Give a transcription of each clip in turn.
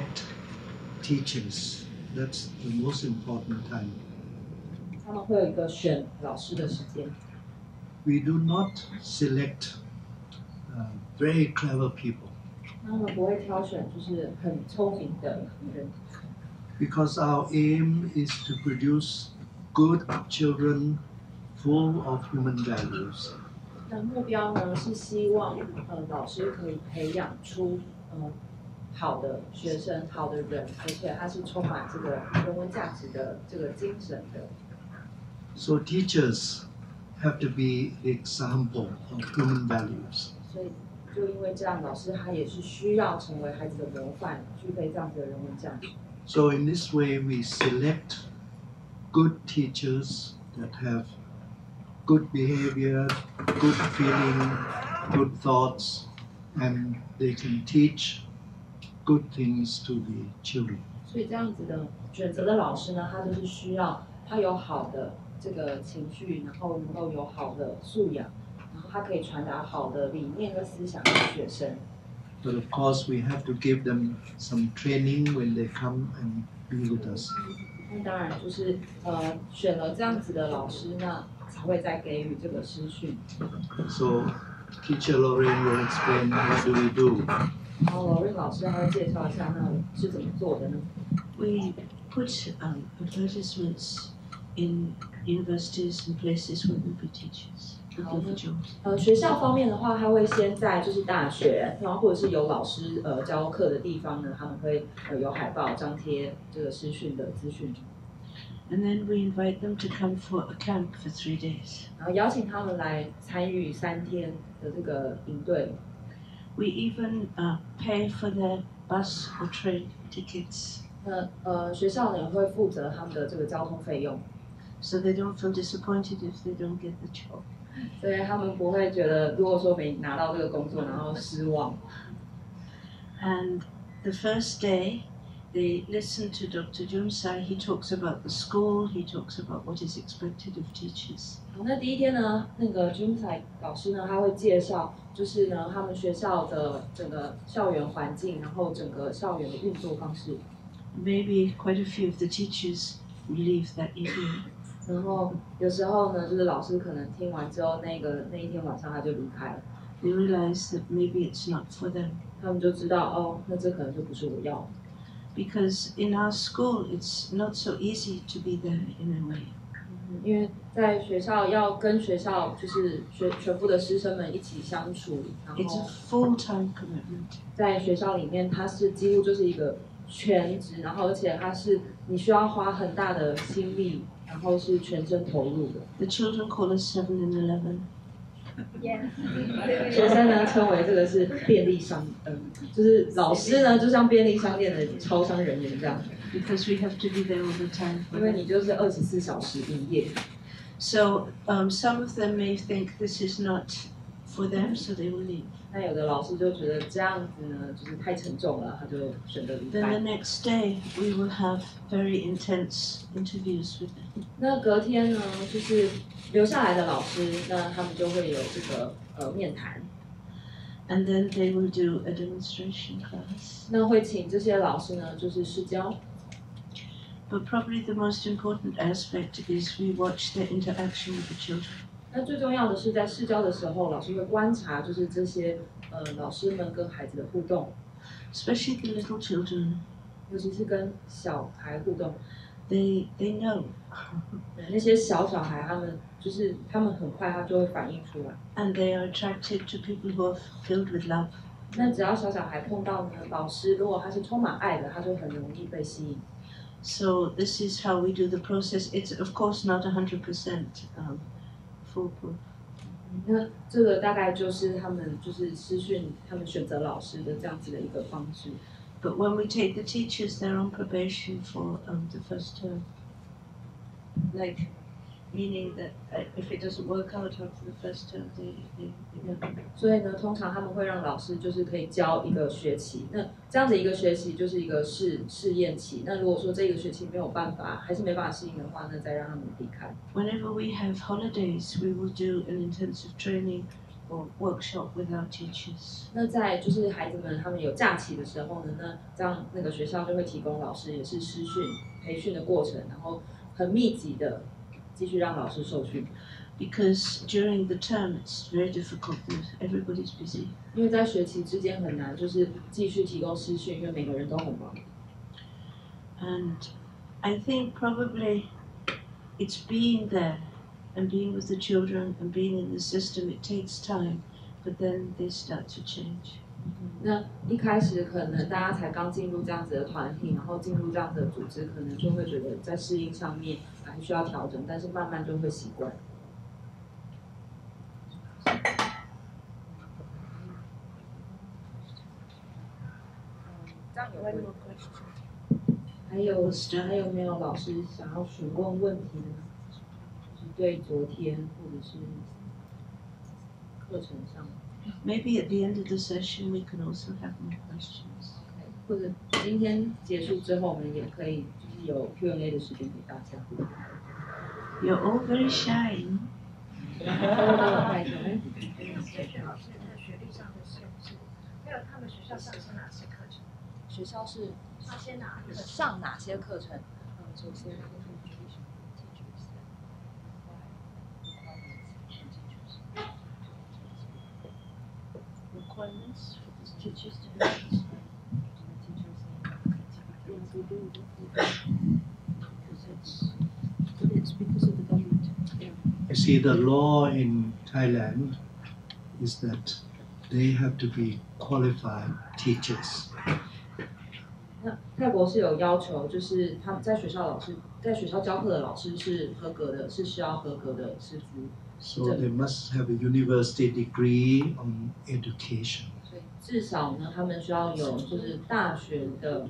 select teachers. That's the most important time. 他们会有一个选老师的时间。 We do not select very clever people. 他们不会挑选就是很聪明的人。 Because our aim is to produce good children full of human values. 那目标呢是希望老师可以培养出好的学生、好的人，而且他是充满这个人文价值的这个精神的。 So teachers have to be the example of human values. 所以就因为这样，老师他也是需要成为孩子的模范，具备这样子的人文价值。 So in this way, we select good teachers that have good behavior, good feeling, good thoughts, and they can teach good things to the children. 所以这样子的选择的老师呢，他就是需要他有好的这个情绪，然后能够有好的素养，然后他可以传达好的理念和思想给学生。 But of course, we have to give them some training when they come and be with us. 那当然就是选了这样子的老师，那才会再给予这个师训。 So Teacher Lorraine will explain what do we do. 然后Lorraine老师还会介绍一下那是怎么做的呢 ？We put advertisements in universities and places where we'll be teachers. 学校方面的话，他会先在就是大学，然后或者是有老师教课的地方呢，他们会有海报张贴这个师训的资讯。 And then we invite them to come for a camp for 3 days. 然后邀请他们来参与3天的这个营队。 We even pay for their bus or train tickets. 那学校呢也会负责他们的这个交通费用。 So they don't feel disappointed if they don't get the job. 所以他们不会觉得，如果说没拿到这个工作，然后失望。 And the first day, they listen to Dr. Jumsai. He talks about the school. He talks about what is expected of teachers. 好，那第一天呢，那个 Jumsai 老师呢，他会介绍，就是呢，他们学校的整个校园环境，然后整个校园的运作方式。 Maybe quite a few of the teachers will leave that evening. 然后有时候呢，就是老师可能听完之后，那一天晚上他就离开了。 They realize that maybe it's not for them. 他们就知道哦，那这可能就不是我要的。 Because in our school, it's not so easy to be there in a way. 因为在学校要跟学校就是全部的师生们一起相处，然 It's 后 a full-time commitment. 在学校里面，它是几乎就是一个全职，然后而且它是你需要花很大的心力。然后是全身投入的。 The children call us 7 and 11. 学生呢称为这个是便利商，就是老师呢就像便利商店的超商人员这样。 Because we have to be there all the time. 因为你就是24小时营业。 So some of them may think this is not for them, so they will leave. 那有的老师就觉得这样子呢，就是太沉重了，他就选择离开。 Then the next day we will have very intense interviews with them. 那隔天呢，就是留下来的老师，那他们就会有这个面谈。 And then they will do a demonstration class. 那会请这些老师呢，就是试教。 But probably the most important aspect is we watch their interaction with the children. 那最重要的是在试教的时候，老师会观察，就是这些老师们跟孩子的互动， Especially the little children. 尤其是跟小孩互动。 They know. 那些小孩，他们很快他就会反应出来。 And they are attracted to people who are filled with love. 那只要小孩碰到呢，老师如果他是充满爱的，他就很容易被吸引。 So this is how we do the process. It's of course not 100% foolproof. 那这个大概就是他们就是师训他们选择老师的这样子的一个方式。 But when we take the teachers, they're on probation for the first term. Like, meaning that if it doesn't work out after the first term, they never. 所以呢，通常他们会让老师就是可以教一个学期，那这样子一个学期就是一个试验期。那如果说这个学期没有办法，还是没办法适应的话，那再让他们离开。 Whenever we have holidays, we will do an intensive training or workshop with our teachers. 那在就是孩子们他们有假期的时候呢，那这样那个学校就会提供老师也是师训培训的过程，然后很密集的继续让老师受训。 Because during the term it's very difficult because everybody's busy. 因为在学期之间很难，就是继续提供师训，因为每个人都很忙。 And I think probably it's being there and being with the children and being in the system. It takes time, but then they start to change. 那一开始可能大家才刚进入这样子的团体，然后进入这样子的组织，可能就会觉得在适应上面还需要调整，但是慢慢就会习惯。还有没有老师想要询问问题呢？就是对昨天或者是课程上。 Maybe at the end of the session we can also have more questions. 或者今天结束之后，我们也可以就是有 Q&A 的时间给大家。 You're all very shy. 学历上的限制，还有他们学校上哪些课程？ 学校是上哪些课程？ 首先。 Requirements for the teachers to have. It's because of the government. I see the law in Thailand is that they have to be qualified teachers. 那泰国是有要求，就是他们在学校教课的老师是合格的，是需要合格的师资。 So they must have a university degree on education. 所以至少呢，他们需要有就是大学的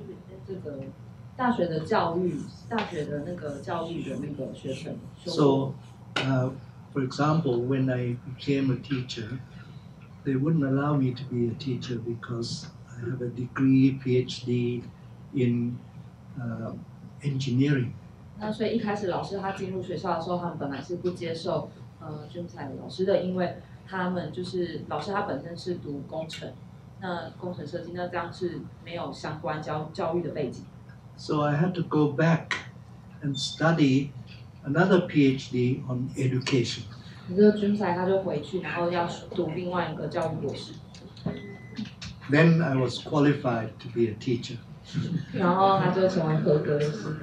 教育，大学的那个教育的那个学程。 So, for example, when I became a teacher, they wouldn't allow me to be a teacher because I have a degree, PhD in engineering. 那所以一开始老师他进入学校的时候，他们本来是不接受君才老师的，因为他们就是老师他本身是读工程，那工程设计，那这样是没有相关教育的背景。 So I had to go back and study another PhD on education. 这个君才他就回去，然后要读另外一个教育博士。 Then I was qualified to be a teacher. 然后他就成为合格的师资。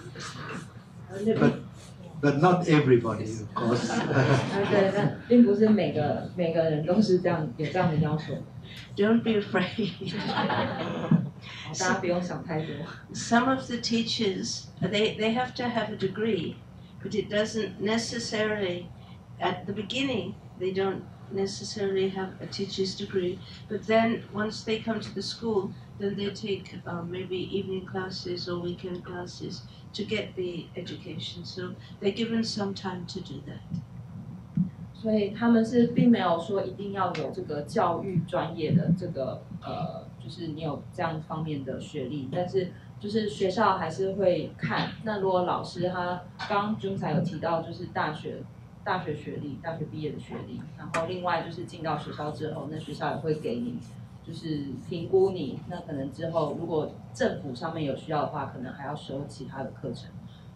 But not everybody, of course. 对，但并不是每个人都是这样有这样的要求。 Don't be afraid. 大家不用想太多。 Some of the teachers, they have to have a degree, but it doesn't necessarily, at the beginning, they don't necessarily have a teacher's degree. But then once they come to the school, then they take maybe evening classes or weekend classes to get the education. So they're given some time to do that. 所以他们是并没有说一定要有这个教育专业的这个就是你有这样方面的学历，但是就是学校还是会看。那如果老师他刚君才有提到，就是大学学历、大学毕业的学历，然后另外就是进到学校之后，那学校也会给你就是评估你，那可能之后如果政府上面有需要的话，可能还要修其他的课程。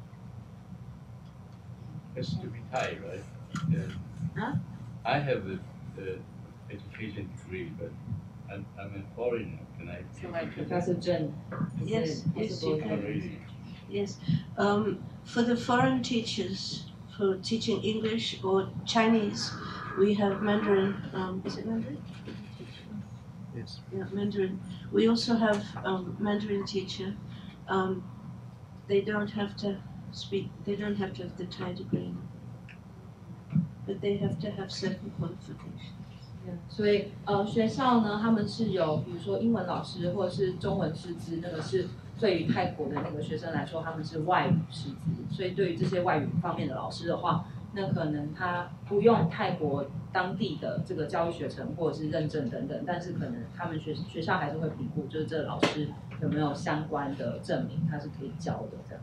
Has to be Thai, right? Huh? I have an education degree, but I'm a foreigner. Can I? Professor Chen. Yes, yes, you can. Yes. For the foreign teachers, for teaching English or Chinese, we have Mandarin. Is it Mandarin? Yes. Yeah, Mandarin. We also have Mandarin teacher. They don't have to speak. They don't have to have the Thai degree, but they have to have certain qualifications. 所以学校呢，他们是有比如说英文老师或者是中文师资，那个是对于泰国的那个学生来说，他们是外语师资，所以对于这些外语方面的老师的话，那可能他不用泰国当地的这个教育学程或者是认证等等，但是可能他们学校还是会评估，就是这个老师有没有相关的证明，他是可以教的这样。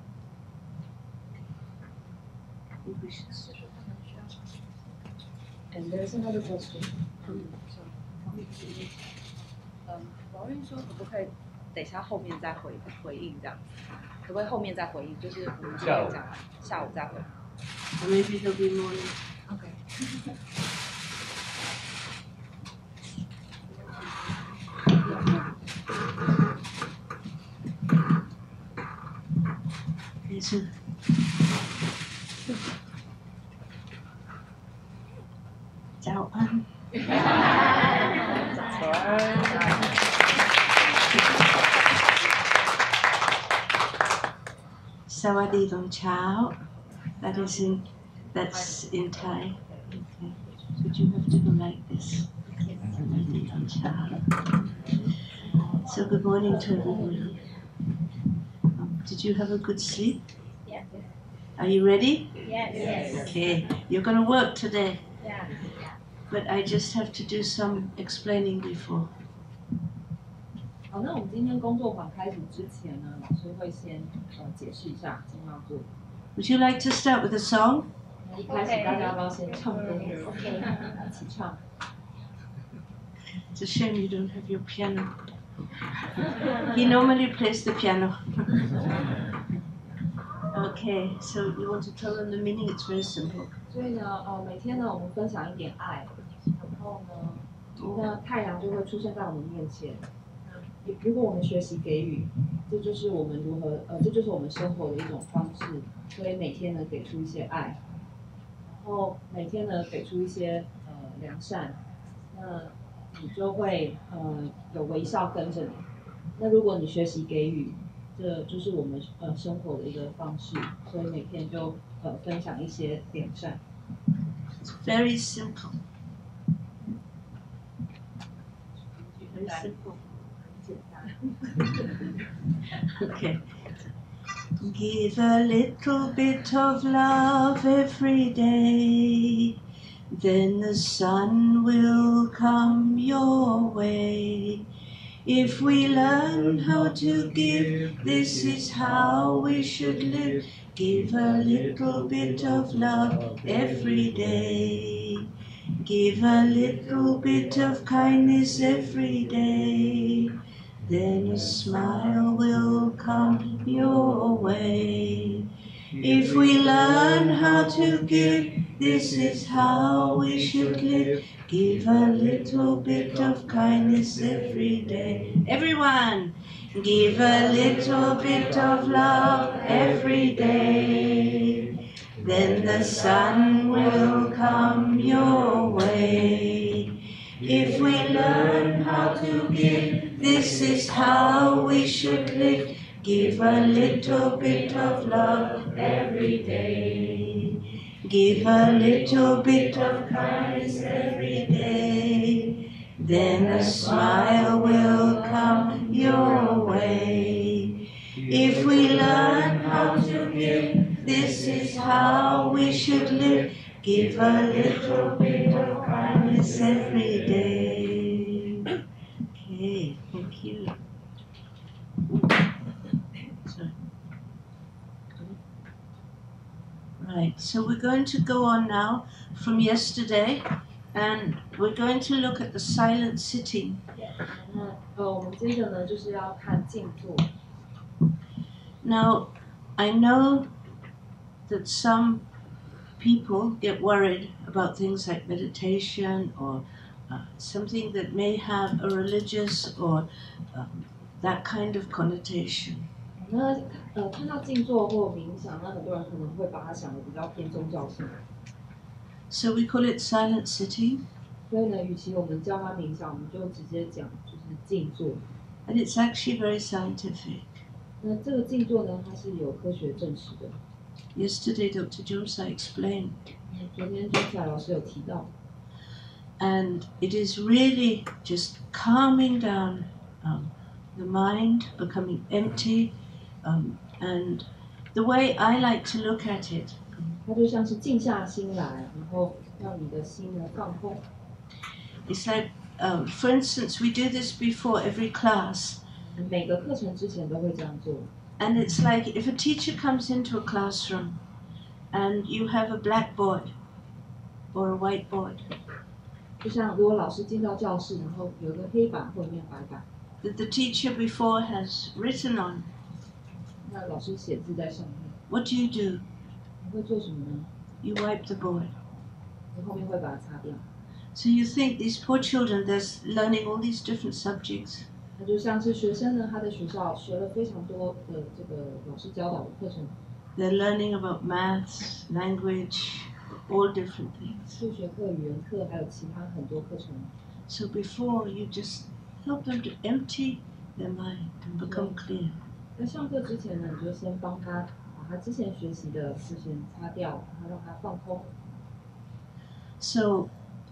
And there's another question. 王韵说可不可以等一下后面再回应这样？可不可以后面再回应？就是我们今天讲完，下午再回。 Or maybe there'll be more. OK。 也是。早安。Sawadee Dong Chao. That's in Thai. Okay. But you have to go like this. Sawadee Dong Chao. So good morning to everyone. Did you have a good sleep? Yes. Are you ready? Yes. Okay. You're going to work today. Yeah. But I just have to do some explaining before. 好，那我们今天工作坊开始之前呢，老师会先解释一下今天要做。 Would you like to start with a song? 那一开始大家要不要先唱歌？ OK。 一起唱。 It's a shame you don't have your piano. He normally plays the piano. Okay, so you want to tell them the meaning? It's very simple. 所以呢，每天呢，我们分享一点爱，然后呢，那太阳就会出现在我们面前。如果我们学习给予，这就是我们如何这就是我们生活的一种方式。所以每天呢，给出一些爱，然后每天呢，给出一些良善，那你就会有微笑跟着你。那如果你学习给予，这就是我们生活的一个方式。所以每天就分享一些良善。 It's very simple. Very simple. Okay. Give a little bit of love every day, then the sun will come your way. If we learn how to give, this is how we should live. Give a little bit of love every day. Give a little bit of kindness every day. Then a smile will come your way. If we learn how to give, this is how we should live. Give a little bit of kindness every day. Everyone, give a little bit of love every day. Then the sun will come your way. If we learn how to give, this is how we should live. Give a little bit of love every day. Give a little bit of kindness every day. Then a smile will come your way. If we learn how to give, this is how we should live. Give a little bit of kindness every day. Okay, thank you. Sorry. Right, so we're going to go on now from yesterday, and we're going to look at the silent sitting. 那我们接着呢，就是要看静坐。 Now, I know that some people get worried about things like meditation or something that may have a religious or that kind of connotation. 那看到静坐或冥想，那很多人可能会把它想的比较偏宗教性。 So we call it silent sitting. 所以呢，与其我们叫它冥想，我们就直接讲就是静坐。 And it's actually very scientific. 那这个静坐呢，它是有科学证实的。 Yesterday, Dr. Josai explained. 昨天周彩老师有提到。 And it is really just calming down the mind, becoming empty. And the way I like to look at it, 它就像是静下心来，然后让你的心呢放空。 it's like, for instance, we do this before every class. 每个课程之前都会这样做。 And it's like if a teacher comes into a classroom and you have a blackboard or a whiteboard. 就像如果老师进到教室，然后有一个黑板或一面白板， that the teacher before has written on. 那老师写字在上面， What do you do? 你会做什么呢？ You wipe the board. 你后面会把它擦掉。 So you think these poor children, they're learning all these different subjects. 那就像是学生呢，他在学校学了非常多的这个老师教导的课程， They're learning about maths, language, all different things. 数学课、语言课，还有其他很多课程。 So before, you just help them to empty their mind and become clear. 在上课之前呢，你就先帮他把他之前学习的事情擦掉，然后让他放空。 So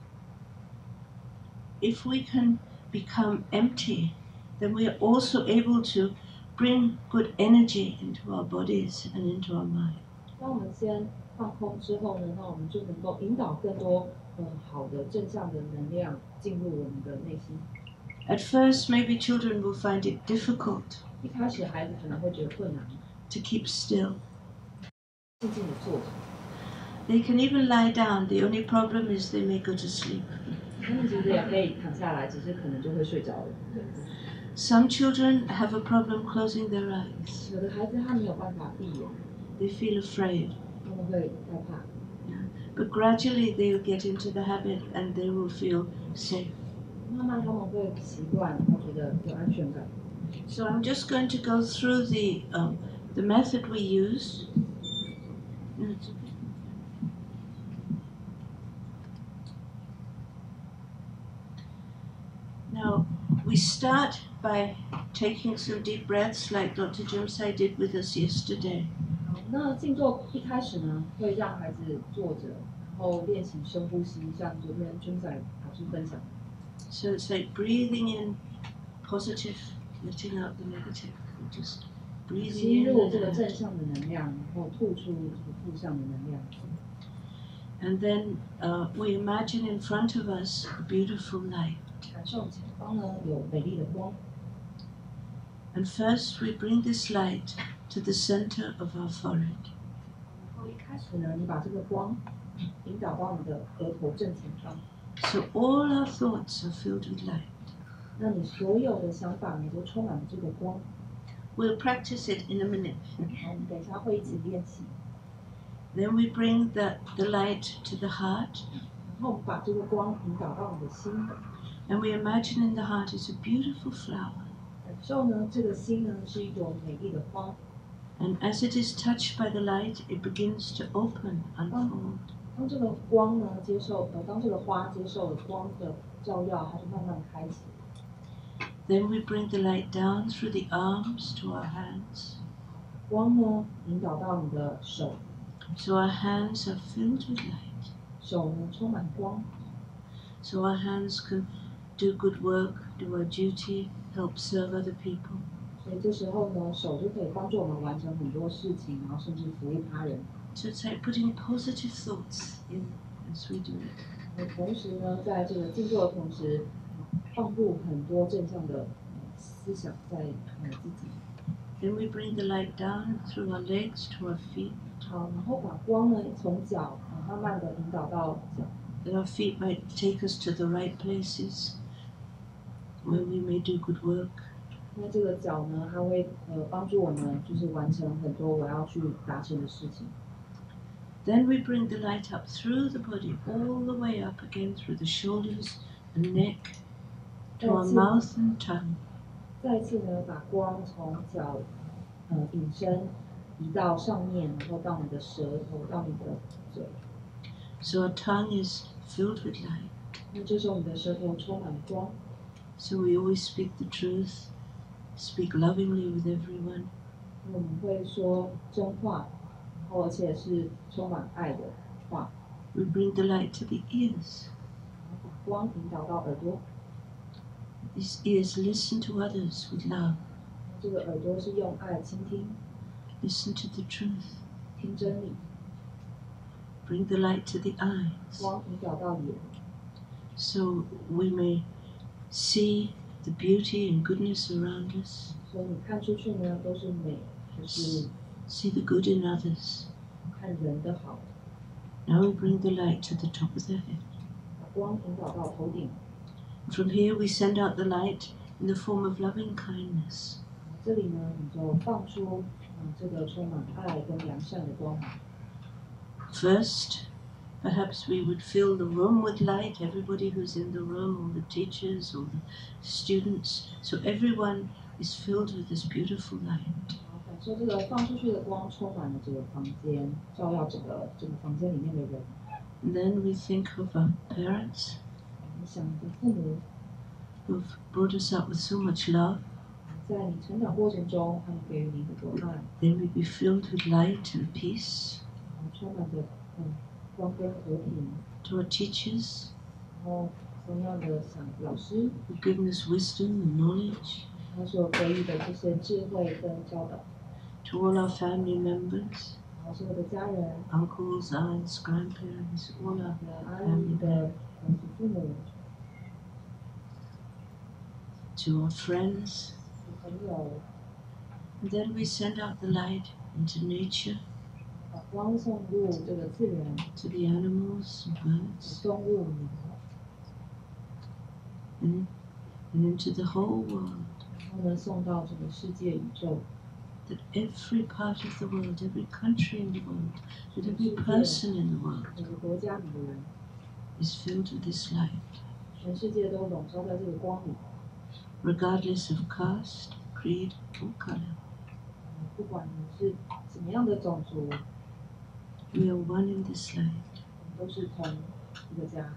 if we can become empty, then we are also able to bring good energy into our bodies and into our mind. 当我们先放空之后呢，那我们就能够引导更多好的正向的能量进入我们的内心。 At first, maybe children will find it difficult 一开始孩子可能会觉得困难， to keep still. 静静的坐着。 They can even lie down. The only problem is they may go to sleep. 他们其实也可以躺下来，只是可能就会睡着了。 Some children have a problem closing their eyes. 有的孩子他没有办法闭眼， They feel afraid. 他们会害怕。 But gradually they will get into the habit and they will feel safe. 慢慢他们会习惯，他觉得有安全感。 So I'm just going to go through the method we use. No, it's okay. Now, we start by taking some deep breaths like Dr. Jimsai did with us yesterday. 好，那静坐一开始呢，会让孩子坐着，然后练习深呼吸，像昨天君仔老师分享的。 So it's like breathing in positive, letting out the negative. Just 吸 breathing 入 in 这个 and 正 out. 向的能量，然后吐出这个负向的能量。 And then we imagine in front of us a beautiful light. 感受前方呢有美丽的光。 And first we bring this light to the center of our forehead. 然后一开始呢，你把这个光引导到你的额头正前方， So all our thoughts are filled with light. 那你所有的想法呢都充满了这个光。 We'll practice it in a minute. 好，我们等一下会一起练习。 Then we bring the light to the heart. 然后我们把这个光引导到你的心， And we imagine in the heart is a beautiful flower. 感受呢这个心呢是一朵美丽的花。 And as it is touched by the light, it begins to open, unfold. 当这个光呢当这个花接受了光的照耀，它就慢慢开启。 Then we bring the light down through the arms to our hands. 光呢引导到你的手， So our hands are filled with light. 手呢充满光， So our hands can do good work, do our duty, help serve other people. 所以这时候呢手就可以帮助我们完成很多事情，然后甚至服务他人。 So it's like putting positive thoughts in as we do it. 那同时呢，在这个静坐的同时，放入很多正向的思想在自己。 Then we bring the light down through our legs to our feet. 好，然后把光呢从脚慢慢的引导到脚， That our feet might take us to the right places where we may do good work. 那这个脚呢，它会帮助我们就是完成很多我要去达成的事情。 Then we bring the light up through the body, all the way up again through the shoulders and neck to our mouth and tongue. 再一次呢，把光从脚引申移到上面，然后到你的舌头，到你的嘴。 So our tongue is filled with light. 那这时候你的舌头充满光， So we always speak the truth, speak lovingly with everyone. 我们会说真话，然后而且是充满爱的话。 We bring the light to the ears. 然后把光引导到耳朵， These ears listen to others with love, 这个耳朵是用爱倾听， listen to the truth. 听真理。 Bring the light to the eyes, 光引导到眼， so we may see the beauty and goodness around us, 所以你看出去呢都是美，就是 see the good in others. 看人的好。 Now we bring the light to the top of the head. 光引导到头顶。 From here we send out the light in the form of loving kindness. 这里呢，你就放出这个充满爱跟良善的光芒。 First, perhaps we would fill the room with light, everybody who's in the room, all the teachers, all the students, so everyone is filled with this beautiful light. 感受这个放出去的光充满了这个房间，照耀整个这个房间里面的人。 And then we think of our parents 你想你的父母， who've brought us up with so much love. 在你成长过程中，他们给予你很多爱， Then we'd be filled with light and peace. 充满着光跟和平。 To our teachers 然后同样的，想老师 who've given us wisdom and knowledge. 他所给予的这些智慧跟教导， To all our family members, 然后所有的家人、 uncles, aunts, grandparents, all our 阿姨的祖父母、 to our friends. 朋友， And then we send out the light into nature, 把光送入这个自然、 to the animals and birds, 动物、鸟， and into the whole world. 然后呢送到这个世界宇宙， That every part of the world, every country in the world, that every person in the world 每个国家里的人， is filled with this light, 全世界都笼罩在这个光里。 regardless of caste, creed, or color. 不管你是什么样的种族， We are one in this light. 我们都是同一个家。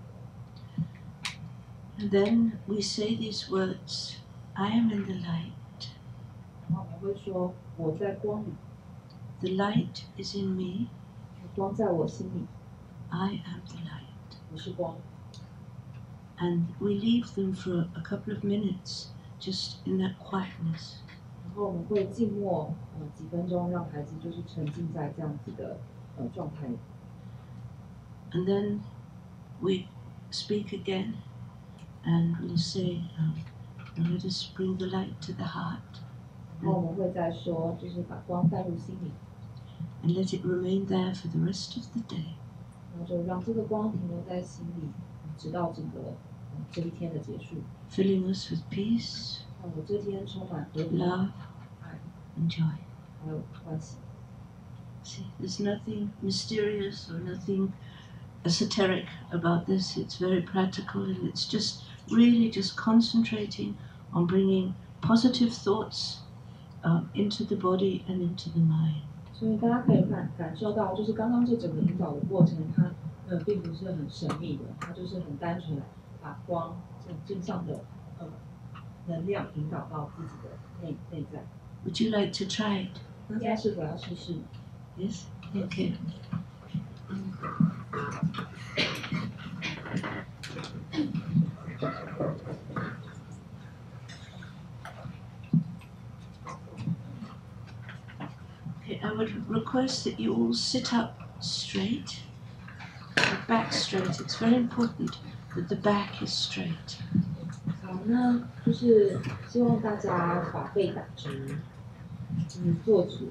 And then we say these words, I am in the light. 然后我们会说：“我在光里， The light is in me. 光在我心里， I am the light. 我是光。” And we leave them for a couple of minutes, just in that quietness. 然后我们会静默几分钟，让孩子就是沉浸在这样子的状态里。 And then we speak again, and we'll say, now let us bring the light to the heart, 然后我们会再说，就是把光带入心里， and let it remain there for the rest of the day. 然后就让这个光停留在心里，直到整个这一天的结束。 Filling us with peace, 让我这天充满和平、 love, 爱， and joy. 还有欢喜。 See, there's nothing mysterious or nothing esoteric about this. It's very practical, and it's just really just concentrating on bringing positive thoughts into the body and into the mind. 所以大家可以感受到，就是刚刚这整个引导的过程，它并不是很神秘的，它就是很单纯，把光这种正向的能量引导到自己的内在。 Would you like to try it? 大家是否要试试？ Yes? Okay. Okay, I would request that you all sit up straight, your back straight. It's very important that the back is straight. 好，那就是希望大家把背打直，坐直，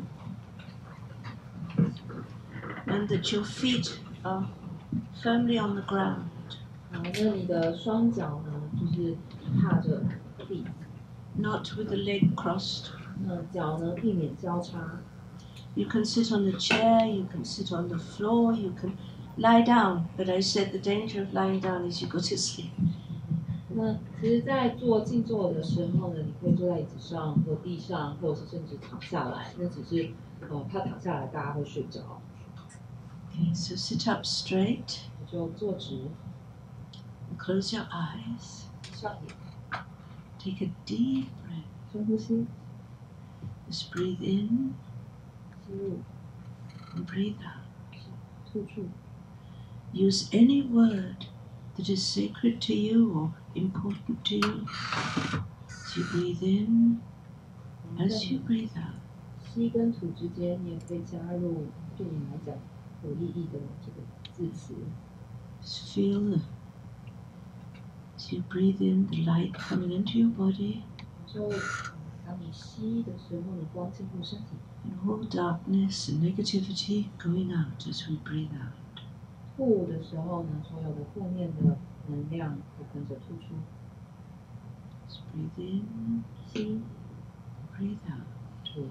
And that your feet are firmly on the ground. 好，那你的双脚呢，就是踏着地， Not with the leg crossed. 那脚呢避免交叉。 You can sit on the chair, you can sit on the floor, you can lie down. But I said the danger of lying down is you go to sleep. 那其实，在做静坐的时候呢，你可以坐在椅子上或地上，或者是甚至躺下来。那只是怕躺下来大家会睡着， Okay, so sit up straight 你就坐直， and close your eyes. 闭上眼， Take a deep breath. 深呼吸， Just breathe in 吸入， and breathe out. 吐出。 Use any word that is sacred to you or important to you. As you breathe in, as you breathe out. 吸跟吐之间，你也可以加入对你来讲有意义的这个字词。 Just feel as you breathe in the light coming into your body 然后，当你吸的时候，你光进入身体； and all darkness and negativity going out as we breathe out. 吐的时候呢，所有的负面的能量会跟着突出。 Just breathe in, 吸， breathe out. 吐。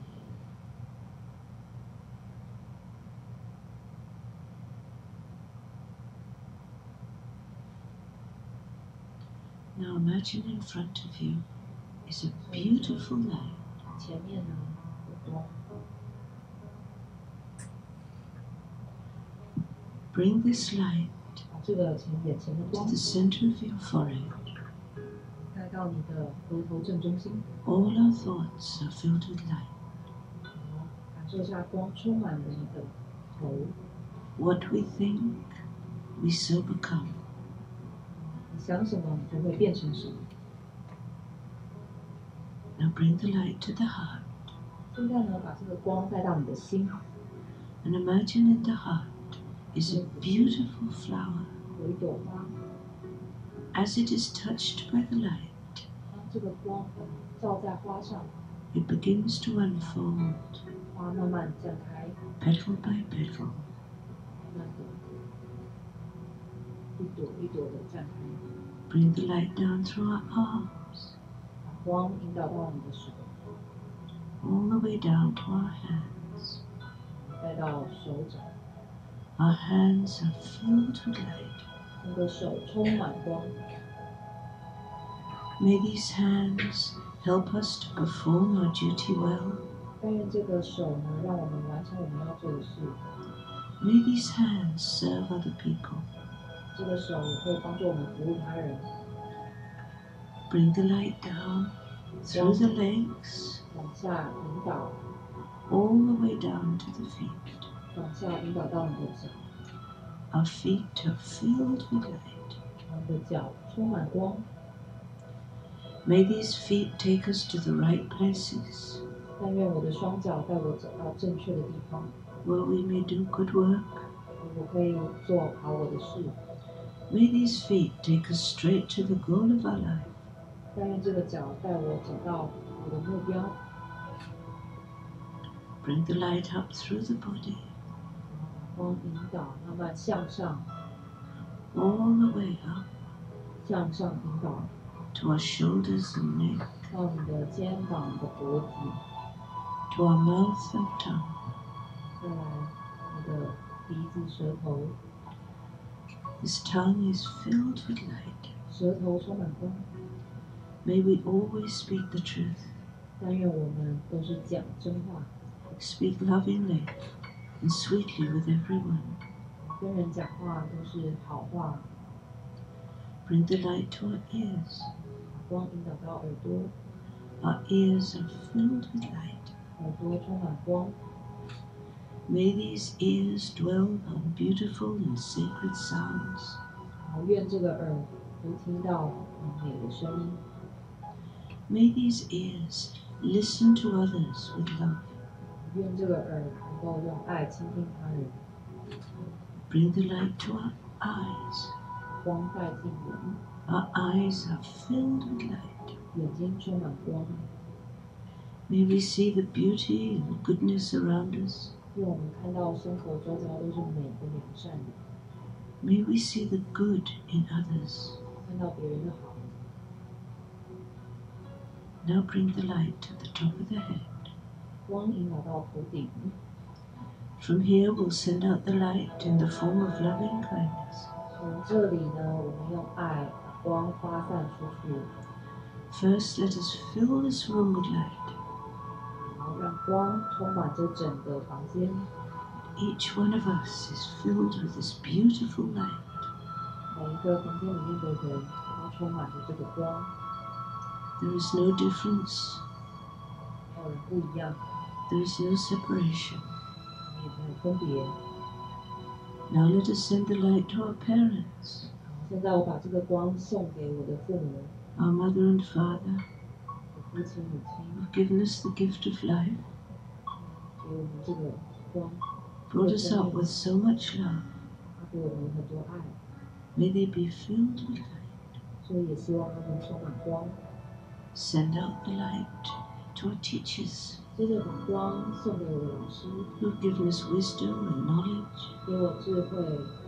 Now imagine in front of you is a beautiful light. 前面呢有光， Bring this light 把这个眼前的 to 光 the center of your forehead. 带到你的额头正中心， All our thoughts are filled with light. 好，感受一下光充满了你的头。 What we think, we so become. 你想什么，你就会变成什么。 Now bring the light to the heart 现在呢，把这个光带到你的心， and imagine in the heart is a beautiful flower. 有一朵花， As it is touched by the light, 当这个光照在花上， it begins to unfold 花慢慢绽开， petal by petal. 慢慢的，一朵一朵的绽开， Bring the light down through our arms, 把光引导到你的手， all the way down to our hands. 带到手掌， Our hands are filled with light. 你的手充满光。 May these hands help us to perform our duty well. 但愿这个手呢，让我们完成我们要做的事。 May these hands serve other people. 这个手也会帮助我们服务他人。 Bring the light down through the legs, 往下引导， all the way down to the feet. 往下引导到你的脚， Our feet are filled with light. 你的脚充满光。 May these feet take us to the right places, 但愿我的双脚带我走到正确的地方， where we may do good work. 我可以做好我的事。 May these feet take us straight to the goal of our life. 但愿这个脚带我走到我的目标。 Bring the light up through the body, 光引导，慢慢向上， all the way up 向上引导 to our shoulders and neck, 到你的肩膀、你的脖子， to our mouth and tongue. 再来你的鼻子、舌头， This tongue is filled with light. 舌头充满光。 May we always speak the truth, 但愿我们都是讲真话， speak lovingly and sweetly with everyone. 跟人讲话都是好话。 Bring the light to our ears. 把光引导到耳朵， Our ears are filled with light. 耳朵充满光。 May these ears dwell on beautiful and sacred sounds. 好，愿这个耳都听到很美的声音。 May these ears listen to others with love. 愿这个耳能够用爱倾听他人， Bring the light to our eyes. 光带进眼， Our eyes are filled with light. 眼睛充满光。 May we see the beauty and goodness around us. 愿我们看到生活周遭都是美的、良善的， May we see the good in others. 看到别人的好。 Now bring the light to the top of the head. 光引导到头顶， From here we'll send out the light in the form of loving kindness. 从这里呢，我们用爱把光发散出去， First, let us fill this room with light. 然后让光充满这整个房间。 Each one of us is filled with this beautiful light. 每一个房间里面的人都充满着这个光， There is no difference. 没有人不一样， There is no separation. 也没有分别。 Now let us send the light to our parents, 现在我把这个光送给我的父母、 our mother and father, 我父亲、母亲， who've given us the gift of life, 给我们这个光， brought us up with so much love. 他给我们很多爱， May they be filled with light. 所以也希望他们充满光。 Send out the light to our teachers, 接着把光送给我的老师， who've given us wisdom and knowledge. 给我智慧和分享。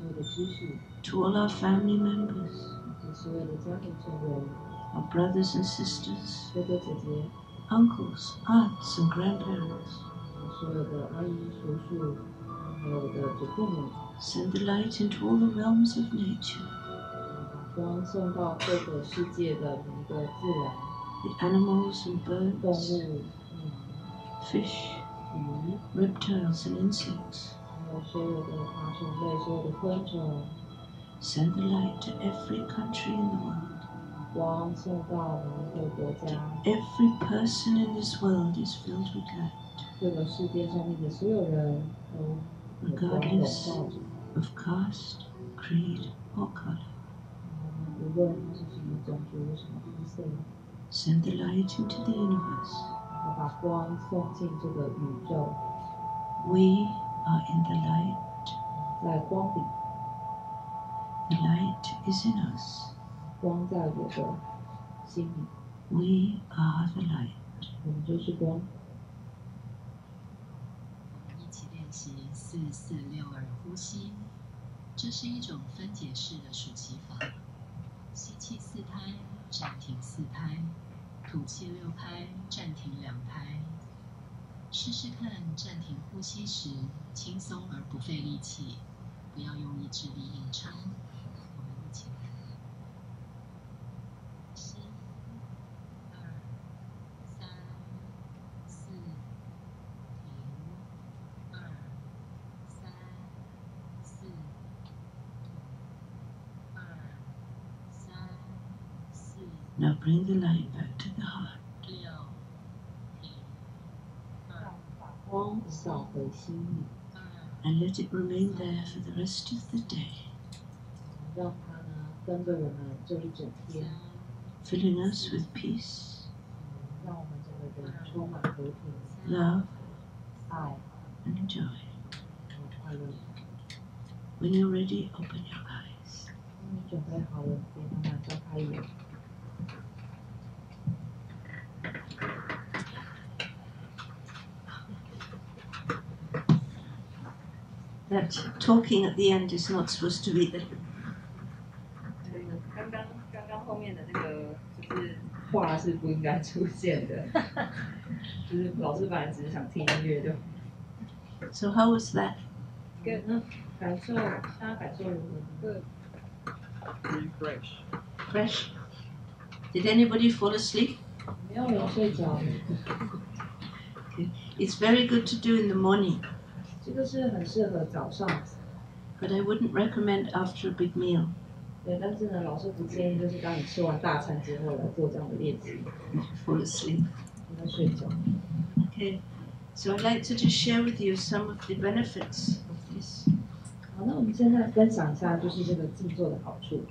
所有的知识， to all our family members, 给所有的家庭成员、 our brothers and sisters, 哥哥姐姐、 uncles, aunts, and grandparents. 所有的阿姨、叔叔，还有我的祖父母， Send the light into all the realms of nature, 把光送到各个世界的每一个自然、 the animals and 动 birds, 物、 fish, 鱼， reptiles, and insects. 还有所有的爬虫类、所有的昆虫， Send the light to every country in the world. 把光送到每一个国家、 Every person in this world is filled with light, 这个世界上面的所有人都有光笼罩着。 of caste, creed, or color. 无论他是什么种族、什么肤色， Send the light into the universe. 我把光送进这个宇宙， We are in the light. 在光里， The light is in us. 光在我的心里， We are the light. 我们就是光。 一起练习4-4-6-2呼吸，这是一种分解式的数息法。吸气4拍，暂停4拍，吐气6拍，暂停2拍。试试看，暂停呼吸时轻松而不费力气，不要用意志力硬撑。我们一起来。1、2、3、4，停。2、3、4、5、2、3、4、 Now bring the light back to the heart. 6，停。 把光扫回心里， And let it remain there for the rest of the day, 让它呢跟着我们这一整天， filling us with peace, 让我们整个人充满和平、 love, 爱 and joy. 和快乐。 When you're ready, open your eyes. 当你准备好了，可以慢慢张开眼。 That talking at the end is not supposed to be there. 刚刚后面的那个就是话是不应该出现的，就是老师本来只是想听音乐就。 So how was that? 那感受，大家感受如何？ Fresh? Did anybody fall asleep? 没有人睡着， It's very good to do in the morning, 这个是很适合早上。 but I wouldn't recommend after a big meal. 对，但是呢，老师不建议就是当你吃完大餐之后来做这样的练习， Fall asleep. 应该睡着。 Okay. So I'd like to just share with you some of the benefits of this. 好，那我们现在分享一下就是这个静坐的好处。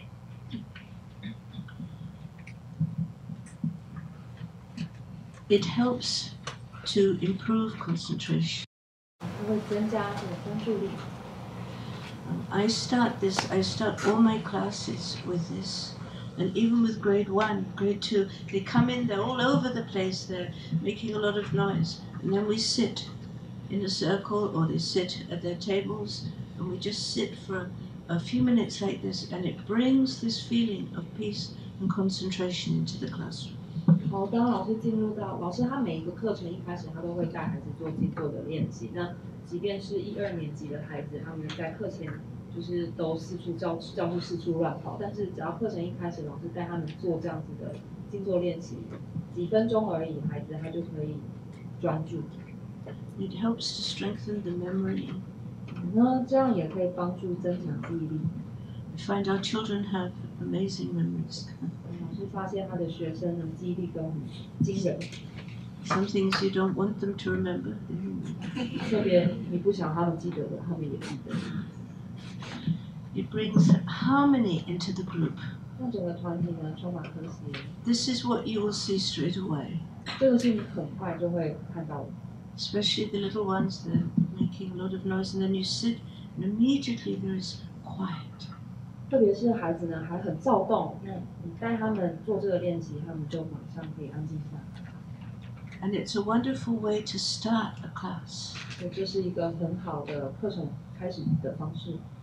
It helps to improve concentration. 它会增加这个专注力。 I start all my classes with this. And even with grade 1, grade 2, they come in, they're all over the place, they're making a lot of noise. And then we sit in a circle or they sit at their tables and we just sit for a few minutes like this and it brings this feeling of peace and concentration into the classroom. 好，当老师进入到老师，他每一个课程一开始他都会带孩子做静坐的练习。那即便是1、2年级的孩子，他们在课前就是都四处教室四处乱跑，但是只要课程一开始，老师带他们做这样子的静坐练习，几分钟而已，孩子他就可以专注。 It helps to strengthen the memory. 那这样也可以帮助增强记忆力。 I find our children have amazing memories. 老师发现他的学生的记忆力都很惊人， Some things you don't want them to remember, they remember. 特别你不想他们记得的，他们也记得。 It brings harmony into the group. 让整个团体呢充满和谐， This is what you will see straight away. 这个是你很快就会看到的。 Especially the little ones, they're making a lot of noise, and then you sit, and immediately there is quiet. 特别是孩子呢还很躁动，那你带他们做这个练习，他们就马上可以安静下来。 And it's a wonderful way to start a class. 所以这是一个很好的课程开始的方式。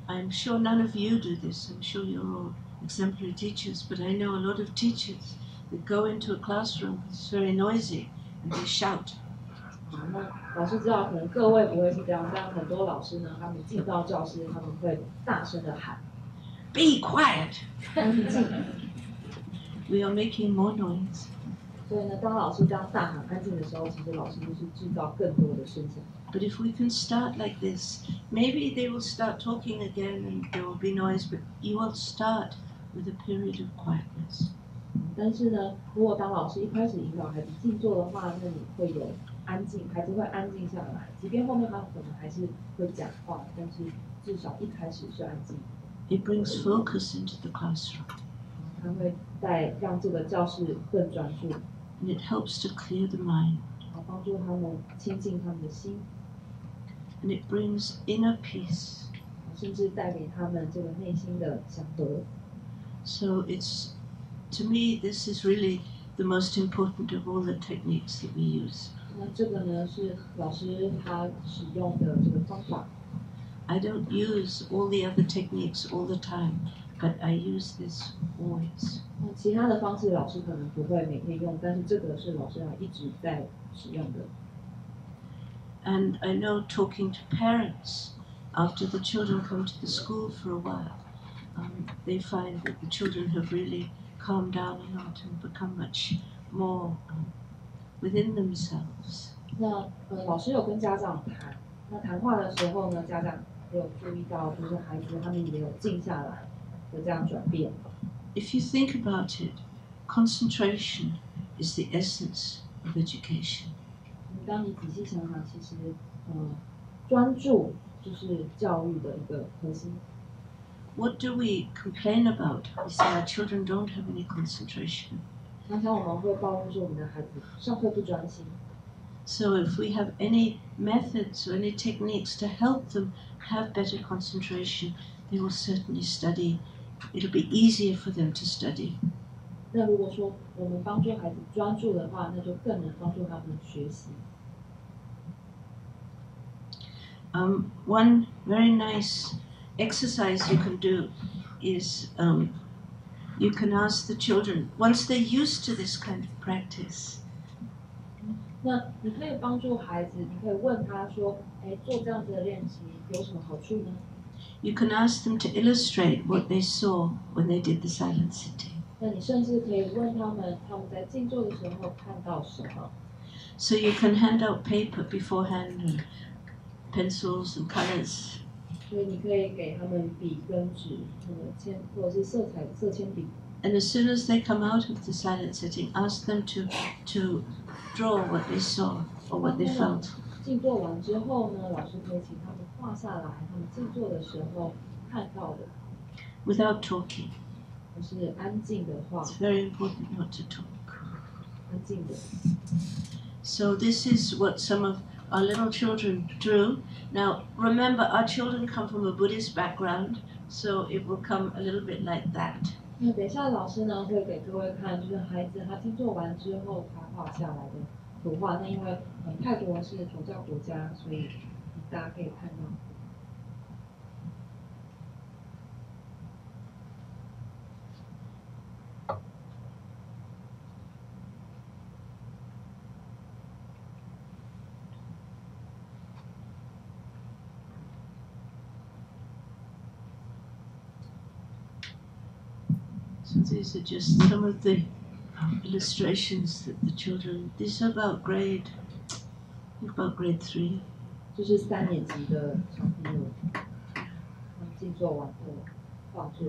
I'm sure none of you do this. I'm sure you're all exemplary teachers, but I know a lot of teachers that go into a classroom that's very noisy and they shout. 好，那老师知道，可能各位不会是这样，但很多老师呢，他们进到教室，他们会大声的喊 Be quiet! 安静。 We are making more noise. 所以呢，当老师这样大喊安静的时候，其实老师就是制造更多的声响。 But if we can start like this, maybe they will start talking again and there will be noise, but you will start with a period of quietness. 但是呢，如果当老师一开始引导孩子静坐的话，那你会有安静，孩子会安静下来。即便后面他可能还是会讲话，但是至少一开始是安静。 It brings focus into the classroom. 它会让这个教室更专注， And it helps to clear the mind. 帮助他们清净他们的心， And it brings inner peace. 甚至带给他们这个内心的祥和。 So to me, this is really the most important of all the techniques that we use. 那这个呢是老师他使用的这个方法。 I don't use all the other techniques all the time, but I use this always. 那其他的方式老师可能不会每天用，但是这个是老师一直在使用的。 And I know talking to parents after the children come to the school for a while, they find that the children have really calmed down a lot and become much more within themselves. 那老师有跟家长谈，那谈话的时候呢，家长也有注意到，就是孩子他们也有静下来的这样转变。 If you think about it, concentration is the essence of education. 当你仔细想想，其实专注就是教育的一个核心。 What do we complain about? We say our children don't have any concentration. 常常我们会抱怨说我们的孩子上课不专心。 So if we have any methods or any techniques to help them have better concentration, they will certainly study. It'll be easier for them to study. 那如果说我们帮助孩子专注的话，那就更能帮助他们学习。 One very nice exercise you can do is you can ask the children, once they're used to this kind of practice, 那你可以帮助孩子，你可以问他说：“哎，做这样子的练习有什么好处呢？” you can ask them to illustrate what they saw when they did the silent sitting. 那你甚至可以问他们在静坐的时候看到什么。 So you can hand out paper beforehand and pencils and colors. 所以你可以给他们笔跟纸，或者是色铅笔。 And as soon as they come out of the silent sitting, ask them to draw what they saw or what they felt. 静坐完之后呢，老师可以请他们画下来，他们静坐的时候看到的， without talking. 就是安静的画， It's very important not to talk. 安静的。 So this is what some of our little children drew. Now remember, our children come from a Buddhist background, so it will come a little bit like that. 那等一下老师呢会给各位看，就是孩子他静坐完之后他画下来的图画。那因为泰国是佛教国家，所以大家可以看到。 So these are just some of the illustrations that the children. These are about grade 3. 就是3年级的小朋友，他们静坐完的画作。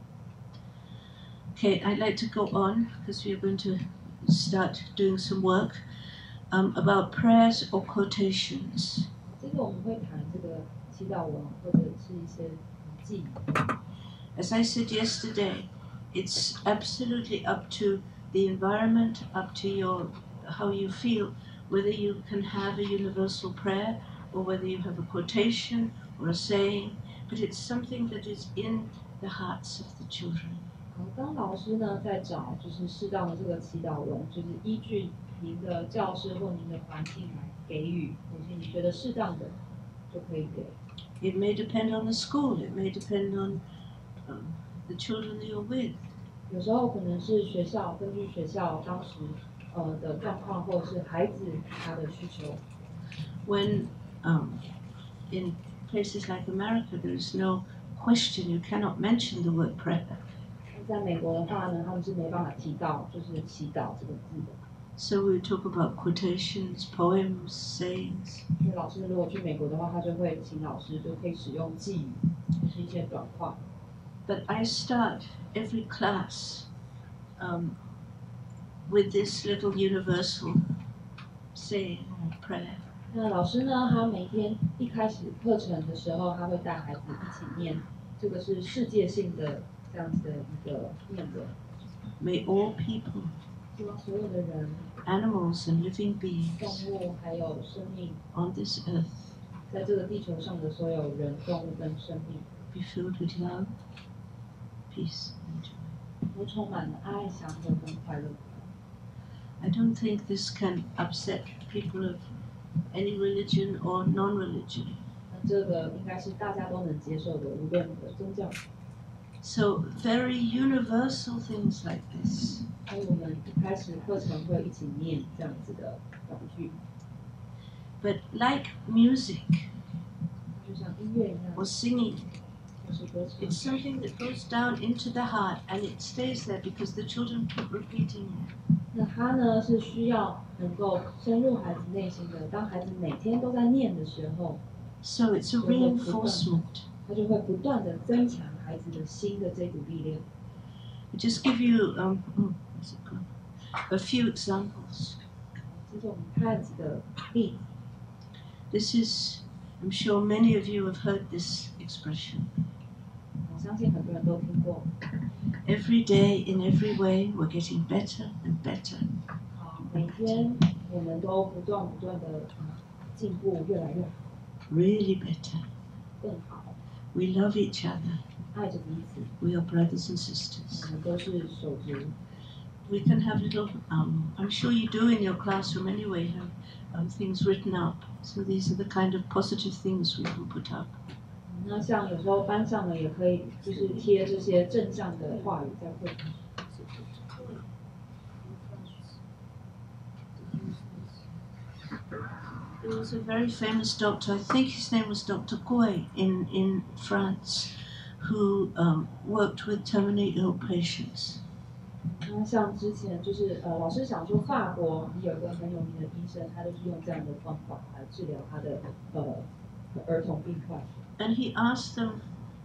Okay, I'd like to go on because we are going to start doing some work about prayers or quotations. 接着我们会谈这个祈祷文或者是一些记忆。 As I said yesterday, it's absolutely up to the environment, up to how you feel, whether you can have a universal prayer or whether you have a quotation or a saying, but it's something that is in the hearts of the children. 当老师呢在找就是适当的这个祈祷文，就是依据您的教室或您的环境来给予，或是你觉得适当的就可以给。 It may depend on the school. It may depend on the children that you're with. 有时候可能是学校根据学校当时的状况，或者是孩子他的需求。 When in places like America, there is no question. You cannot mention the word prayer. 在美国的话呢，他们是没办法提到就是祈祷这个字的。 So we talk about quotations, poems, sayings. 所以老师如果去美国的话，他就会请老师就可以使用寄语，就是一些短话。 But I start every class with this little universal saying or prayer. 那老师呢，他每天一开始课程的时候，他会带孩子一起念，这个是世界性的这样子的一个念的。 May all people, 希望所有的人、 animals and living 动 beings 物还有生命， on this earth 在这个地球上的所有人、动物跟生命， be filled with love, peace and joy. 都充满了爱、祥和跟快乐。 I don't think this can upset people of any religion or non-religion. 那这个应该是大家都能接受的，无论的宗教。 So very universal things like this. 所以我们一开始课程会一起念这样子的短句， But like music 就像音乐一样， or singing, 就是歌唱。 it's something that goes down into the heart and it stays there because the children keep repeating it. 那它呢是需要能够深入孩子内心的。当孩子每天都在念的时候， So it's a reinforcement. 他就会不断的增强孩子的心的这股力量。 I'll just give you where's it gone? A few examples. 这是我们看几个例子。 This is, I'm sure many of you have heard this expression. 我相信很多人都听过。 Every day, in every way, we're getting better and better. 每天我们都不断的进步，越来越好， Really better. 更好， We love each other. 爱着彼此， We are brothers and sisters. 我们都是手足。 We can have little, I'm sure you do in your classroom anyway, have things written up. So these are the kind of positive things we can put up. 那像有时候班上呢，也可以就是贴这些正向的话语在课堂。 There was a very famous doctor, I think his name was Dr. Gouy in France, who worked with terminally ill patients. 那像之前就是老师想说，法国有一个很有名的医生，他就是用这样的方法来治疗他的儿童病患。 And he asked them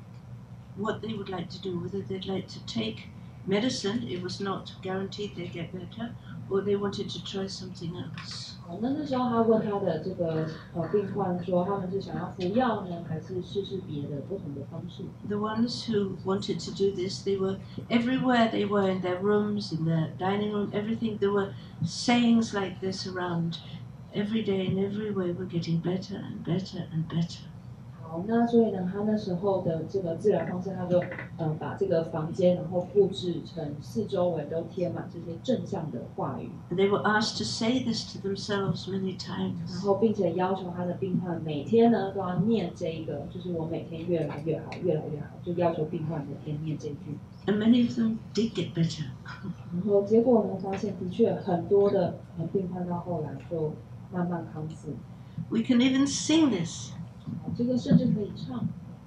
what they would like to do, whether they'd like to take medicine, it was not guaranteed they'd get better, or they wanted to try something else. 那时候他问他的这个病患说，他们是想要服药呢，还是试试别的不同的方式？ The ones who wanted to do this, they were everywhere they were, in their rooms, in their dining room, everything. There were sayings like this around. Every day in every way we're getting better and better and better. 好，那所以呢，他那时候的这个治疗方式，他就把这个房间然后布置成四周围都贴满这些正向的话语， And they were asked to say this to themselves many 然 times. 后并且要求他的病患每天呢都要念这一个，就是我每天越来越好，越来越好，就要求病患每天念这句。 And many of them did get better. 然后结果呢，发现的确很多的病患到后来就慢慢康复。 We can even sing this. 这个甚至可以唱。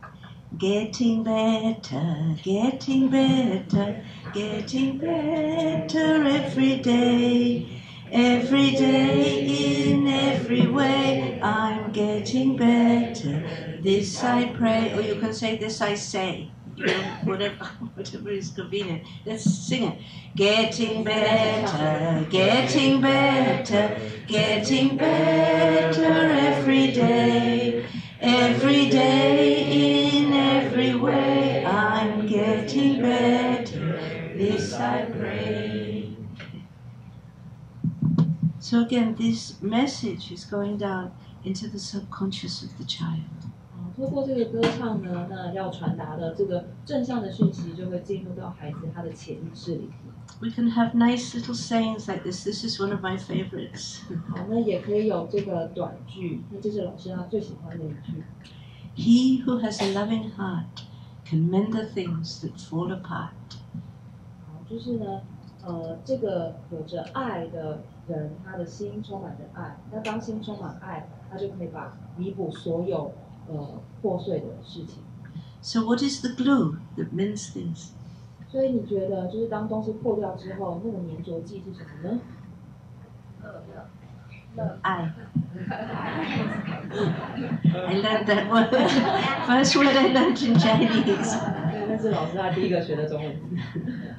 Getting better, getting better, getting better every day. Every day, in every way, I'm getting better. This I pray, or you can say this I say. You know, whatever is convenient. Let's sing it. Getting better, getting better, getting better every day. Every day, in every way, I'm getting better. This I pray. So again, this message is going down into the subconscious of the child. 透过这个歌唱呢，那要传达的这个正向的讯息，就会进入到孩子他的潜意识里。 We can have nice little sayings like this. This is one of my favorites. 好，那也可以有这个短句，那这是老师他最喜欢的一句。 He who has a loving heart can mend the things that fall apart. 好，就是呢，这个有着爱的人，他的心充满着爱。那当心充满爱，他就可以弥补所有破碎的事情。 So what is the glue that mends things? 所以你觉得，就是当东西破掉之后，那个粘着剂是什么呢？ I learned that word. First word I learned in Chinese. 对，那是老师他第一个学的中文字。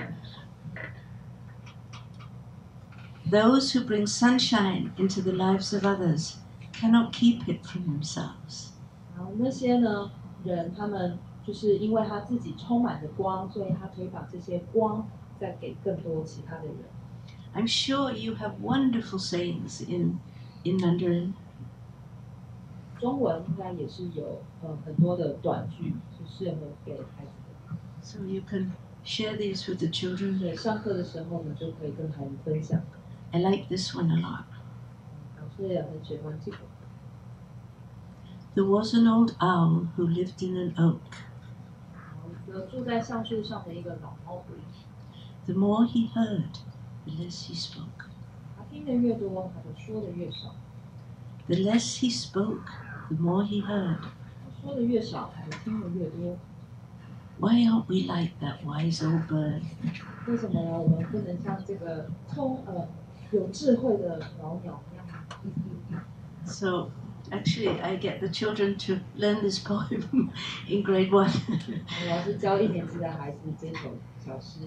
Those who bring sunshine into the lives of others cannot keep it from themselves. 然后那些呢人，他们就是因为他自己充满着光，所以他可以把这些光再给更多其他的人。 I'm sure you have wonderful sayings in Mandarin. 中文应该也是有很多的短句是适合给孩子的。 So you can share these with the children. 对，上课的时候呢，就可以跟孩子分享。 I like this one a lot. 老师也很喜欢这个。 There was an old owl who lived in an oak. 住在橡树上的一个老猫头， The more he heard, the less he spoke. 他听得越多，他就说的越少； The less he spoke, the more he heard. 他说的越少，他就听得越多。 Why aren't we like that wise old bird? 为什么呢？我们不能像这个有智慧的老鸟一样？ So, actually, I get the children to learn this poem in grade 1. 老师教1年级的孩子这首小诗。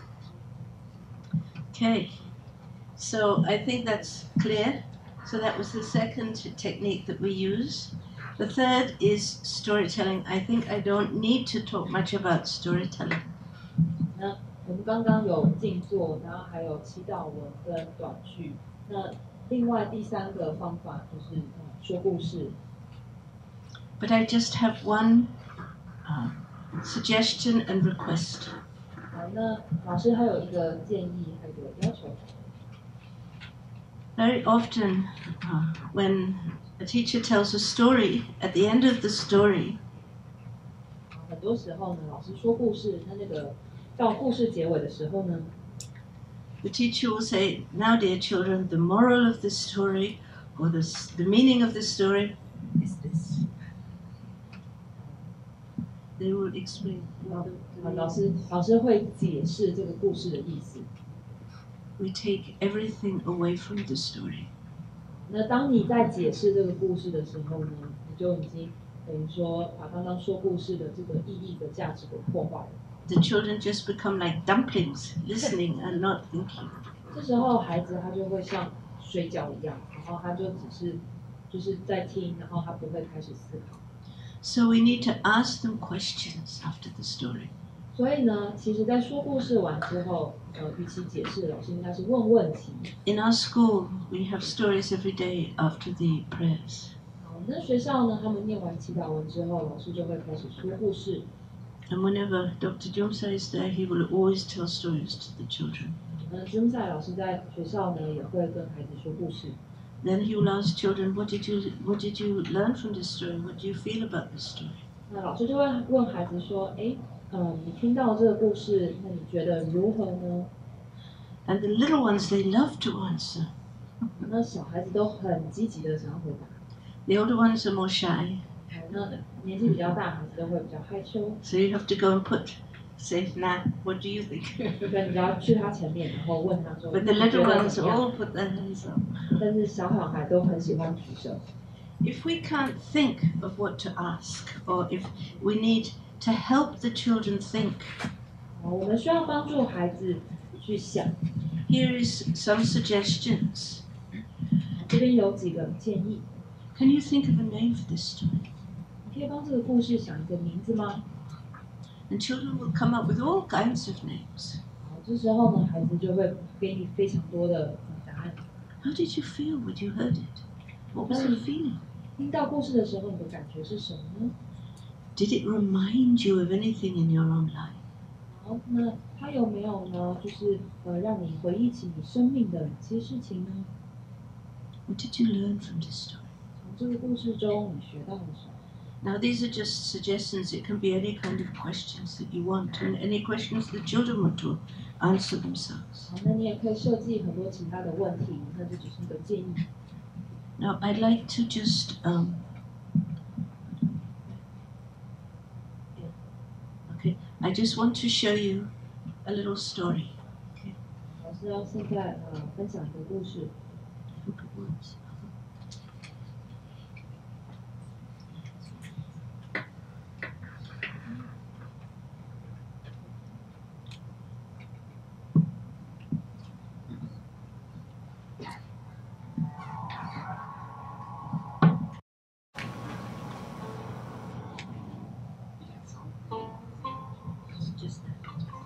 Okay, so I think that's clear. So that was the second technique that we use. The third is storytelling. I think I don't need to talk much about storytelling. 那我们刚刚有静坐，然后还有祈祷文跟短句。那另外第3个方法就是说故事。 But I just have one suggestion and request. 好，那老师还有一个建议，还有一个要求。 Very often, when a teacher tells a story, at the end of the story, 很多时候呢，老师说故事，那个到故事结尾的时候呢， the teacher will say, "Now, dear children, the moral of this story, or the meaning of this story, is this." They will explain. 老师会解释这个故事的意思。 We take everything away from the story. 那当你在解释这个故事的时候呢，你就已经等于说把刚刚说故事的这个意义的价值给破坏了。 The children just become like dumplings, listening and not thinking. 这时候孩子他就会像水饺一样，然后他就就是在听，然后他不会开始思考。 So we need to ask them questions after the story. 所以呢，其实，在说故事完之后，与其解释，老师应该是问问题。 In our school, we have stories every day after the prayers. 好，那学校呢，他们念完祈祷文之后，老师就会开始说故事。 And whenever Dr. Jomsa is there, he will always tell stories to the children. 中赛老师在学校呢，也会跟孩子说故事。 Then he will ask children, what did you learn from this story? What do you feel about this story? 那老师就会问孩子说：“哎，你听到这个故事，那你觉得如何呢？” And the little ones, they love to answer. 那小孩子都很积极的想要回答。 The older ones are more shy. 那年纪比较大，孩子都会比较害羞。 So you have to go and say, nah, what do you think? 所以你就要去他前面，然后问他说：“ But the 你 little 觉得 ones 怎么样 all put their hands up. 但是小孩都很喜欢举手。 If we can't think of what to ask, or if we need to help the children think, 我们需要帮助孩子去想。 here is some suggestions. 这边有几个建议， Can you think of a name for this story? 你可以帮这个故事想一个名字吗？ And children will come up with all kinds of names. 好，这时候呢，孩子就会给你非常多的答案。 How did you feel when you heard it? What was your feeling? 听到故事的时候，你的感觉是什么呢？ Did it remind you of anything in your own life? 好，那他有没有呢？就是让你回忆起你生命的哪些事情呢？ What did you learn from this story? 从这个故事中，你学到了什么？ Now these are just suggestions. It can be any kind of questions that you want, and any questions the children want to answer themselves. 好，那你也可以设计很多其他的问题，那这只是一个建议。 Now I'd like to just okay. I just want to show you a little story. 老师要现在分享一个故事。 Look at words. Just that.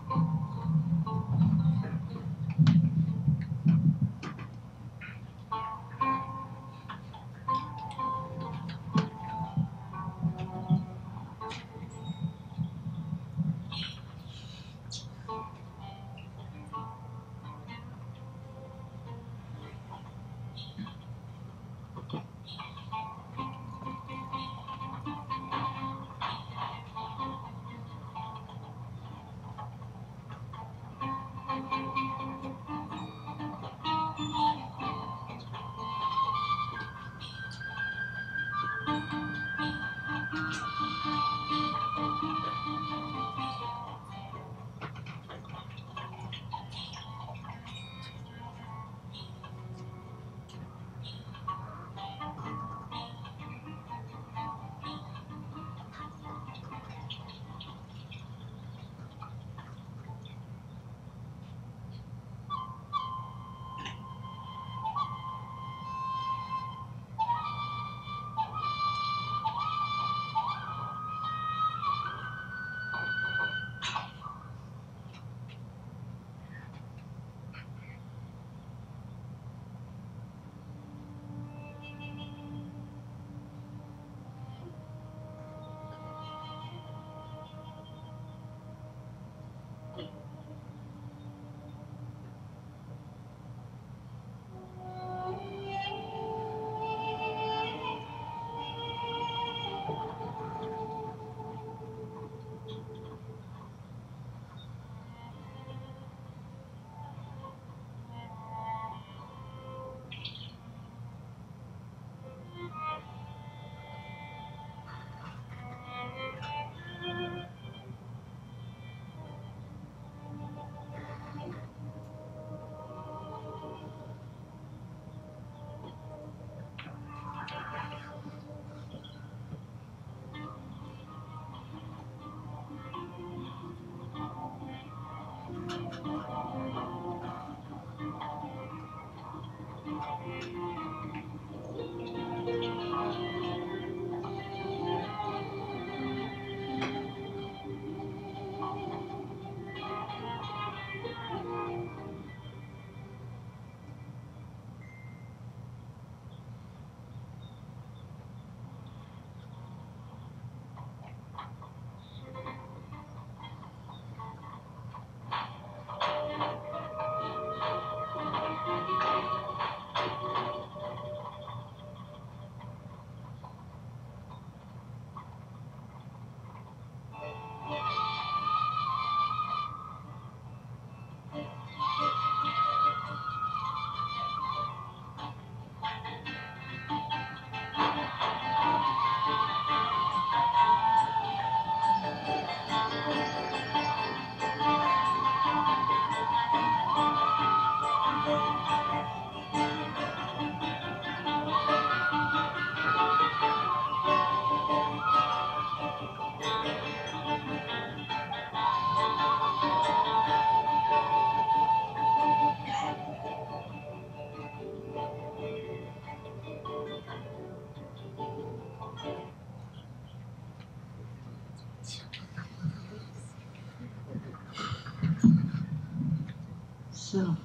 So,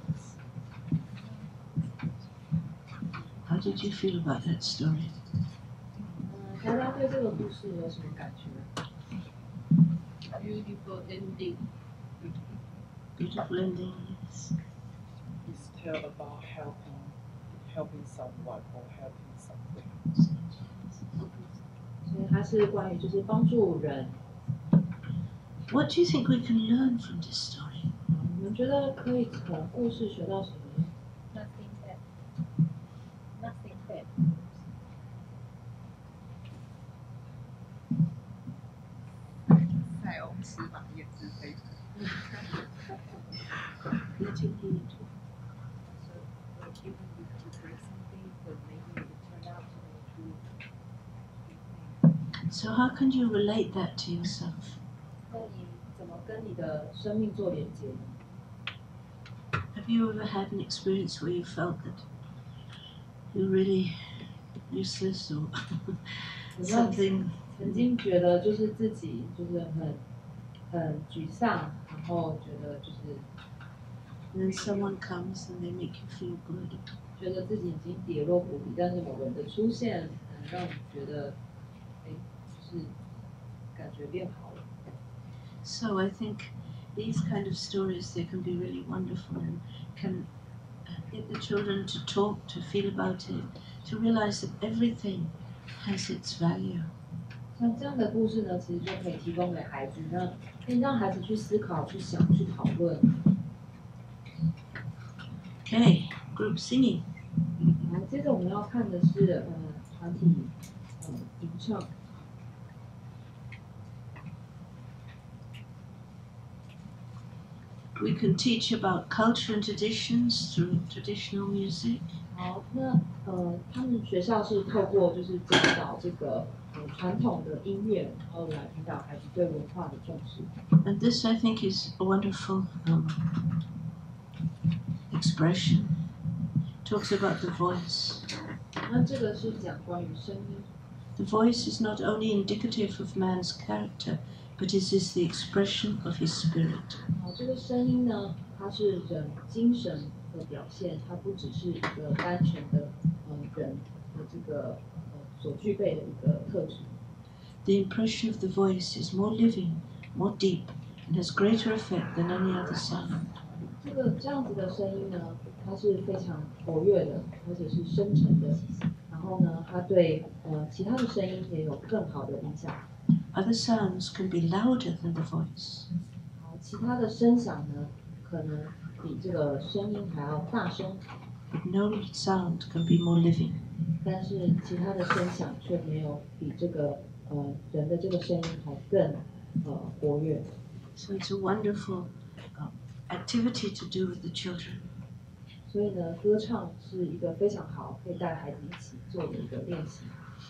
how did you feel about that story? 大家对这个故事有什么感觉？ Beautiful ending. Beautiful ending. Yes. It's tell about helping someone or helping something. 所以他它是关于就是帮助人。 What do you think we can learn from this story? 你们觉得可以从故事学到什么呢？ Nothing bad. Nothing bad. 塞翁失马焉知非福。 Letting him talk. So, like even if you regret something, but maybe it turned out to be true. So how can you relate that to yourself? 那你怎么跟你的生命做连接呢？ Have you ever had an experience where you felt that you're really useless or 有没有 something? 曾经觉得就是自己就是很沮丧，然后觉得就是 And then someone comes and they make you feel good. 觉得自己已经跌落谷底，但是某人的出现，让你觉得，哎，就是感觉变好了。 So I think these kind of stories, they can be really wonderful and can get the children to talk, to feel about it, to realize that everything has its value. 像这样的故事呢，其实就可以提供给孩子，可以让孩子去思考、去想、去讨论。 Okay, group singing. 然后接着我们要看的是团体吟唱。 We can teach about culture and traditions through traditional music. 好，那他们学校是透过就是教导这个传统的音乐，然后来引导孩子对文化的重视。 And this, I think, is a wonderful expression. Talks about the voice. 那这个是讲关于声音。 The voice is not only indicative of man's character, but it is the expression of his spirit. 好，这个声音呢，它是人精神的表现，它不只是一个单纯的人的这个所具备的一个特质。 The impression of the voice is more living, more deep, and has greater effect than any other sound. 这样子的声音呢，它是非常活跃的，而且是深沉的。然后呢，它对其他的声音也有更好的影响。 Other sounds can be louder than the voice. 好，其他的声响呢，可能比这个声音还要大声， But no sound can be more living. 但是其他的声响却没有比这个人的这个声音还更活跃。 So it's a wonderful activity to do with the children. 所以呢，歌唱是一个非常好可以带孩子一起做的一个练习。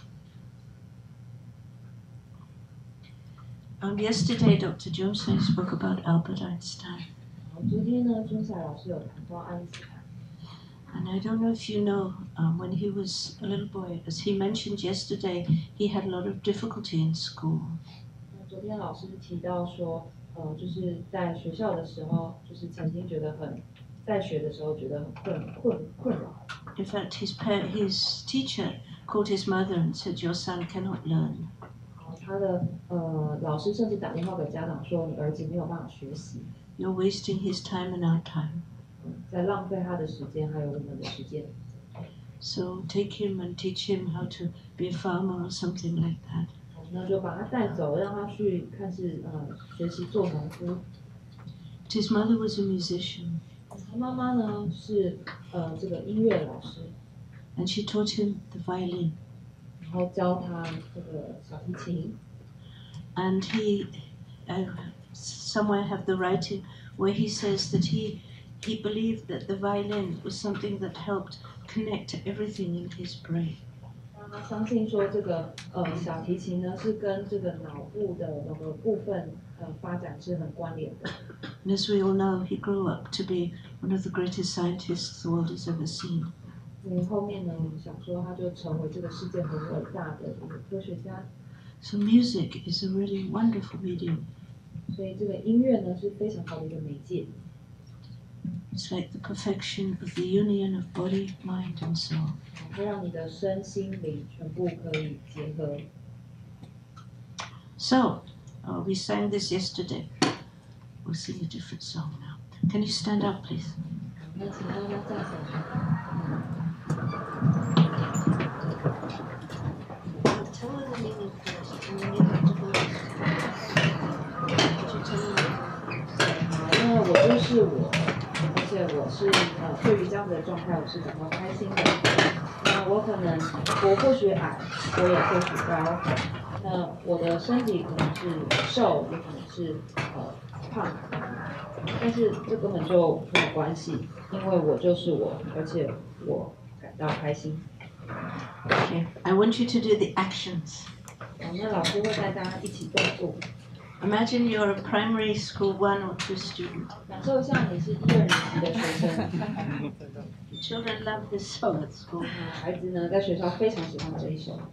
Yesterday, Dr. Joseph spoke about Albert Einstein. 好，昨天呢，钟夏老师有谈到爱因斯坦。 And I don't know if you know, when he was a little boy, as he mentioned yesterday, he had a lot of difficulty in school. 昨天老师提到说，就是在学校的时候，就是曾经觉得在学的时候觉得很困扰。 In fact, his teacher called his mother and said, "Your son cannot learn." 他的老师甚至打电话给家长说，你儿子没有办法学习， You're wasting his time and our time. 在浪费他的时间还有我们的时间。 So take him and teach him how to be a farmer or something like that. 那就把他带走，让他去看是学习做农夫。 But his mother was a musician, 他妈妈呢是这个音乐老师， and she taught him the violin. 然后教他这个小提琴。 And he, somewhere I have the writing where he says that he believed that the violin was something that helped connect everything in his brain. 他相信说这个小提琴呢是跟这个脑部的某个部分发展是很关联的。 And as we all know, he grew up to be one of the greatest scientists the world has ever seen. 所以后面呢，我们想说他就成为这个世界很伟大的一个科学家。 So music is a really wonderful medium. 所以这个音乐呢是非常好的一个媒介。 It's like the perfection of the union of body, mind, and soul. 会让你的身心灵全部可以结合。 So, we sang this yesterday. We'll sing a different song now. Can you stand up, please? 那请大家站起来。 Tell her the meaning first. And then you have to go. Could you tell me? 那我就是我，而且我是对于这样子的状态，我是感到开心的。那我可能我或许矮，我也或许高。那我的身体可能是瘦，也可能是胖，但是这根本就没有关系，因为我就是我，而且我感到开心。 Okay. I want you to do the actions. 好，那老师会带大家一起动作。 Imagine you're a primary school 1 or 2 student. 感受一下你是1、2年级的学生。 Children love this song at school. 孩子呢，在学校非常喜欢这一首。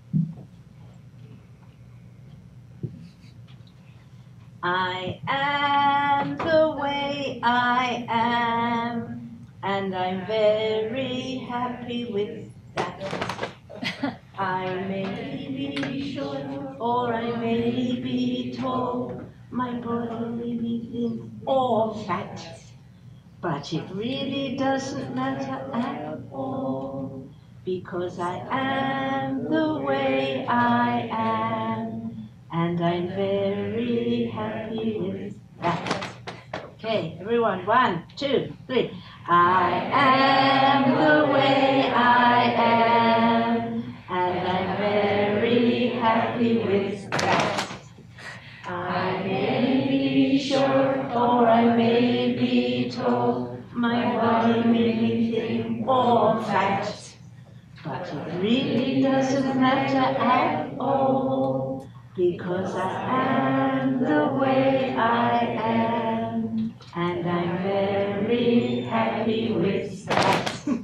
I am the way I am, and I'm very happy with that. I may be short or I may be tall, my body may be thin or fat, but it really doesn't matter at all, because I am the way I am, and I'm very happy with that. Okay, everyone, 1, 2, 3. I am the way I am, and I'm very happy with that. I may be short or I may be tall, my body may be thin or fat, but it really doesn't matter at all, because I am the way I am, and I'm very happy with that.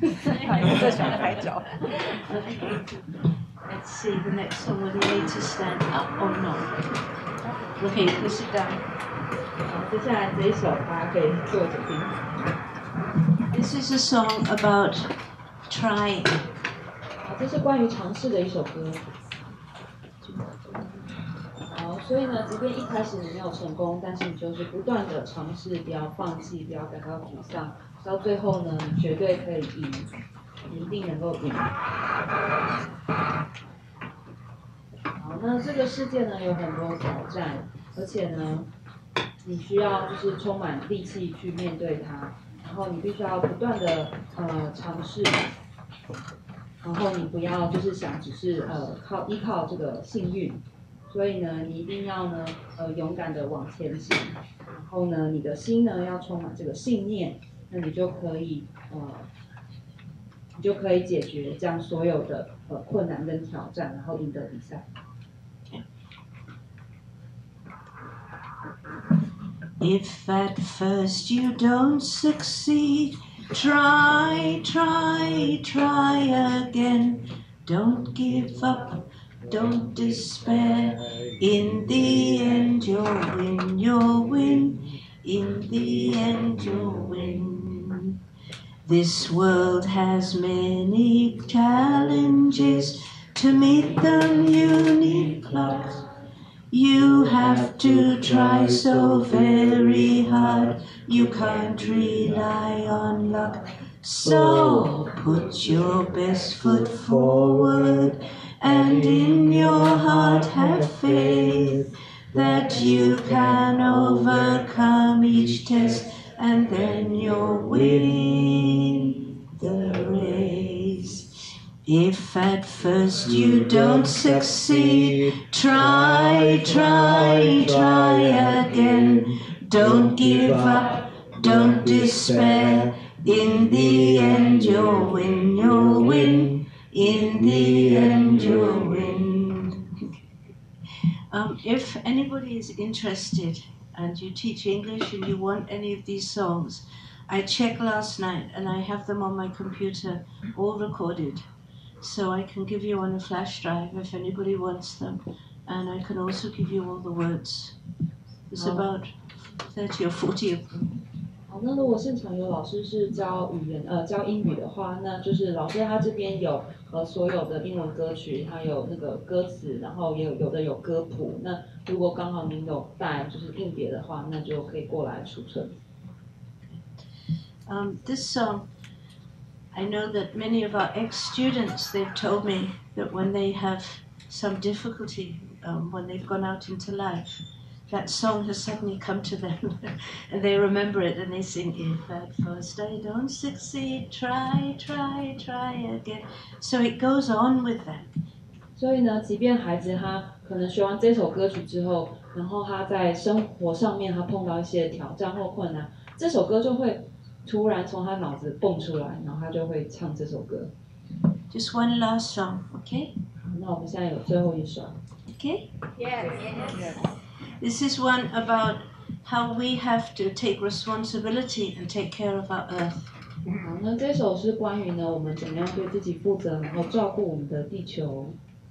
Okay. Let's see the next one, whether you need to stand up or not. Okay, you can sit down. 好，接下来这一首大家可以坐着听。 This is a song about trying. 好，这是关于尝试的一首歌。好，所以呢，即便一开始你没有成功，但是你就是不断的尝试，不要放弃，不要感到沮丧，到最后呢，你绝对可以赢，你一定能够赢。好，那这个世界呢有很多挑战，而且呢，你需要就是充满力气去面对它，然后你必须要不断的尝试。然后你不要就是想只是依靠这个幸运，所以呢，你一定要呢勇敢的往前行，然后呢，你的心呢要充满这个信念，那你就可以解决这样所有的困难跟挑战，然后赢得比赛。 If at first you don't succeed, try, try, try again. Don't give up, don't despair. In the end you'll win, you'll win. In the end you'll win. This world has many challenges. To meet them you need pluck. You have to try so very hard, you can't rely on luck. So put your best foot forward, and in your heart have faith that you can overcome each test, and then you'll win the race. If at first you don't succeed, try, try, try again. Don't give up, don't despair. In the end you'll win, you'll win. In the end you'll win. If anybody is interested and you teach English and you want any of these songs, I checked last night and I have them on my computer all recorded. So I can give you on a flash drive if anybody wants them. And I can also give you all the words. There's about 30 or 40 of them. 好，那如果现场有老师是教英语的话，那就是老师他这边有所有的英文歌曲，还有那个歌词，然后也有的有歌谱。那如果刚好您有带就是硬碟的话，那就可以过来储存。 This song, I know that many of our ex-students, they've told me that when they have some difficulty when they've gone out into life, that song has suddenly come to them and they remember it and they sing, if at first I don't succeed, try, try, try again. So it goes on with them. 所以呢，即便孩子他可能学完这首歌曲之后，然后他在生活上面他碰到一些挑战或困难，这首歌就会突然从他脑子蹦出来，然后他就会唱这首歌。 Just one last song, okay? 好，那我们现在有最后一首。 Okay? Yes. This is one about how we have to take responsibility and take care of our earth. 好，那这首是关于呢，我们怎么样对自己负责，然后照顾我们的地球。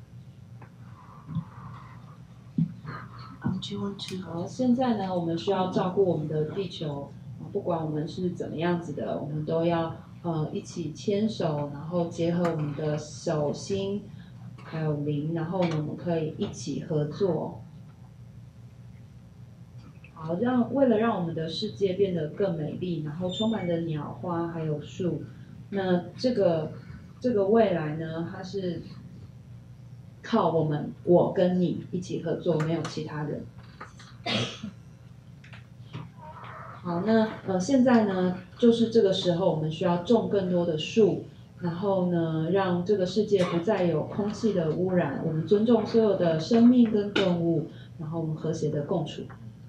Do you want to? 好，现在呢，我们需要照顾我们的地球，不管我们是怎么样子的，我们都要一起牵手，然后结合我们的手心还有灵，然后呢，我们可以一起合作。好，为了让我们的世界变得更美丽，然后充满着鸟花还有树，那这个未来呢，它是靠我跟你一起合作，没有其他人。好，那现在呢，就是这个时候，我们需要种更多的树，然后呢，让这个世界不再有空气的污染，我们尊重所有的生命跟动物，然后我们和谐的共处。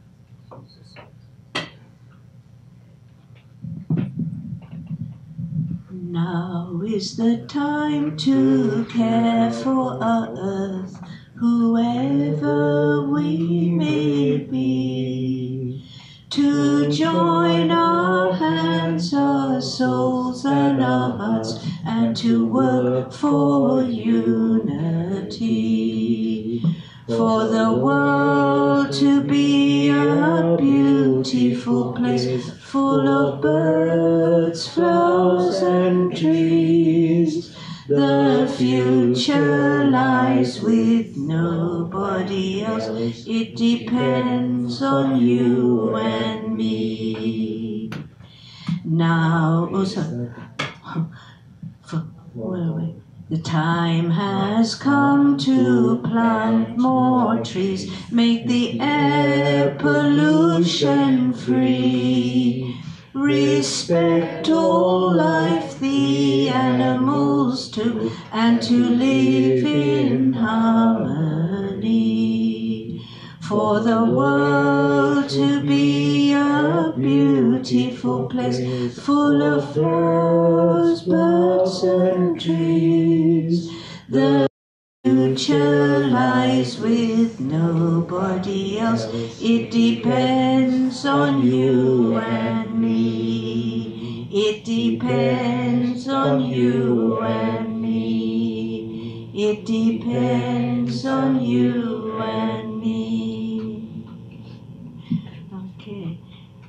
Now is the time to care for our earth, whoever we may be, to join our hands, our souls and our hearts, and to work for unity, for the world to be a beautiful place, full of birds, flowers and trees. The future lies with nobody else. It depends on you and me. Now, where are we? The time has come to plant more trees, make the air pollution free. Respect all life, the animals too, and to live in harmony. For the world to be a beautiful place, full of flowers, birds and trees. The future lies with nobody else. It depends on you and me. It depends on you and me. It depends on you and me. Okay.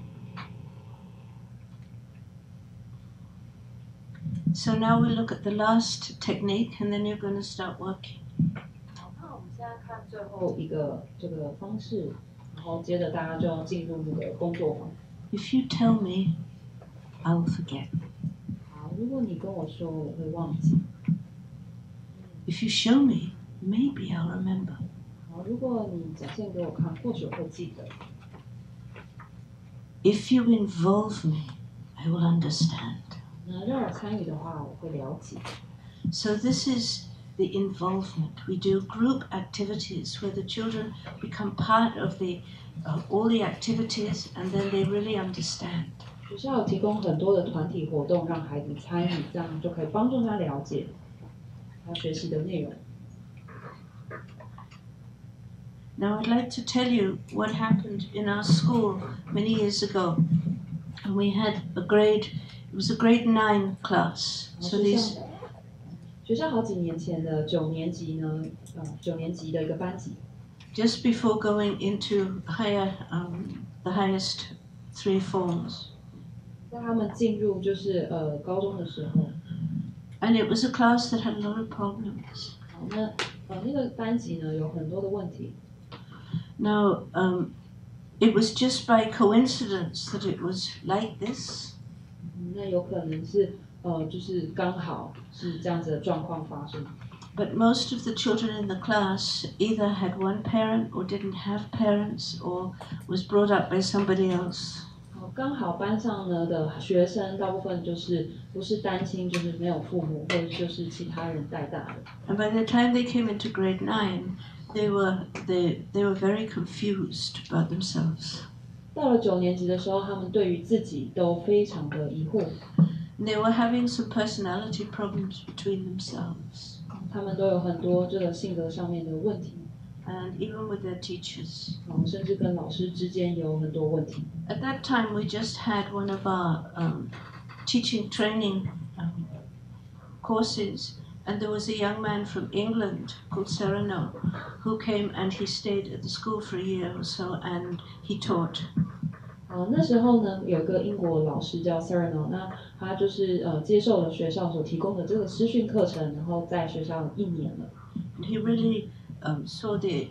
So now we look at the last technique, and then you're going to start working. 好，那我们现在看最后一个这个方式，然后接着大家就要进入那个工作坊。 If you tell me, I will forget. 好，如果你跟我说，我会忘记。 If you show me, maybe I'll remember. 好，如果你展现给我看，或许我会记得。 If you involve me, I will understand. 那让我参与的话，我会了解。 So this is the involvement. We do group activities where the children become part of all the activities, and then they really understand. 学校有提供很多的团体活动，让孩子参与，这样就可以帮助他了解他学习的内容。 Now I'd like to tell you what happened in our school many years ago. And we had it was a grade 9 class. So these 学校好几年前的9年级呢，9年级的一个班级。 Just before going into the highest 3 forms. 在他们进入就是高中的时候。 And it was a class that had a lot of problems. 好，那那个班级呢有很多的问题。 Now, it was just by coincidence that it was like this. 那有可能是就是刚好是这样子的状况发生。 But most of the children in the class either had one parent or didn't have parents or was brought up by somebody else. 刚好班上呢的学生大部分就是不是单亲，就是没有父母，或者就是其他人带大的。 And by the time they came into grade 9, they were very confused about themselves. 到了9年级的时候，他们对于自己都非常的疑惑。 They were having some personality problems between themselves. 他们都有很多这个性格上面的问题。 And even with their teachers. 甚至跟老师之间有很多问题。 At that time, we just had one of our teaching training courses, and there was a young man from England called Sereno who came and he stayed at the school for a year or so, and he taught. 那时候呢，有个英国老师叫 Sereno， 那他就是接受了学校所提供的这个师训课程，然后在学校1年了。 And he really saw the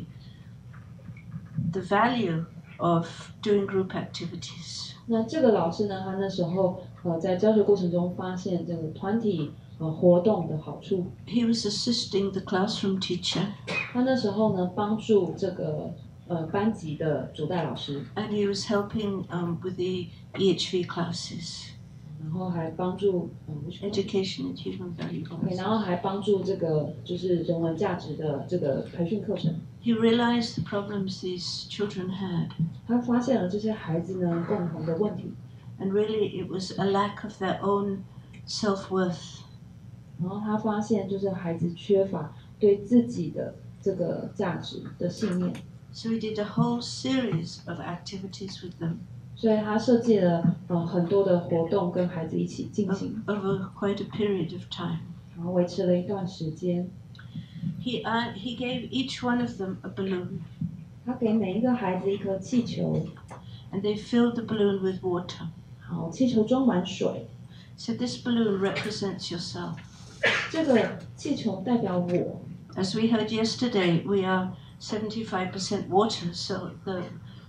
value of doing group activities. 那这个老师呢，他那时候在教学过程中发现这个团体活动的好处。 He was assisting the classroom teacher. 他那时候呢，帮助这个班级的主带老师。 And he was helping with the EHV classes. 然后还帮助 education and human value classes. 然后还帮助这个就是人文价值的这个培训课程。 He realized the problems these children had. 他发现了这些孩子呢共同的问题。 And really, it was a lack of their own self-worth. 然后他发现就是孩子缺乏对自己的这个价值的信念。 So he did a whole series of activities with them. 所以他设计了很多的活动跟孩子一起进行。 Over quite a period of time. 然后维持了一段时间。 He gave each one of them a balloon. 他给每一个孩子一颗气球。 And they filled the balloon with water. 好，气球装满水。 So this balloon represents yourself. 这个气球代表我。 As we heard yesterday, we are 75% water, so the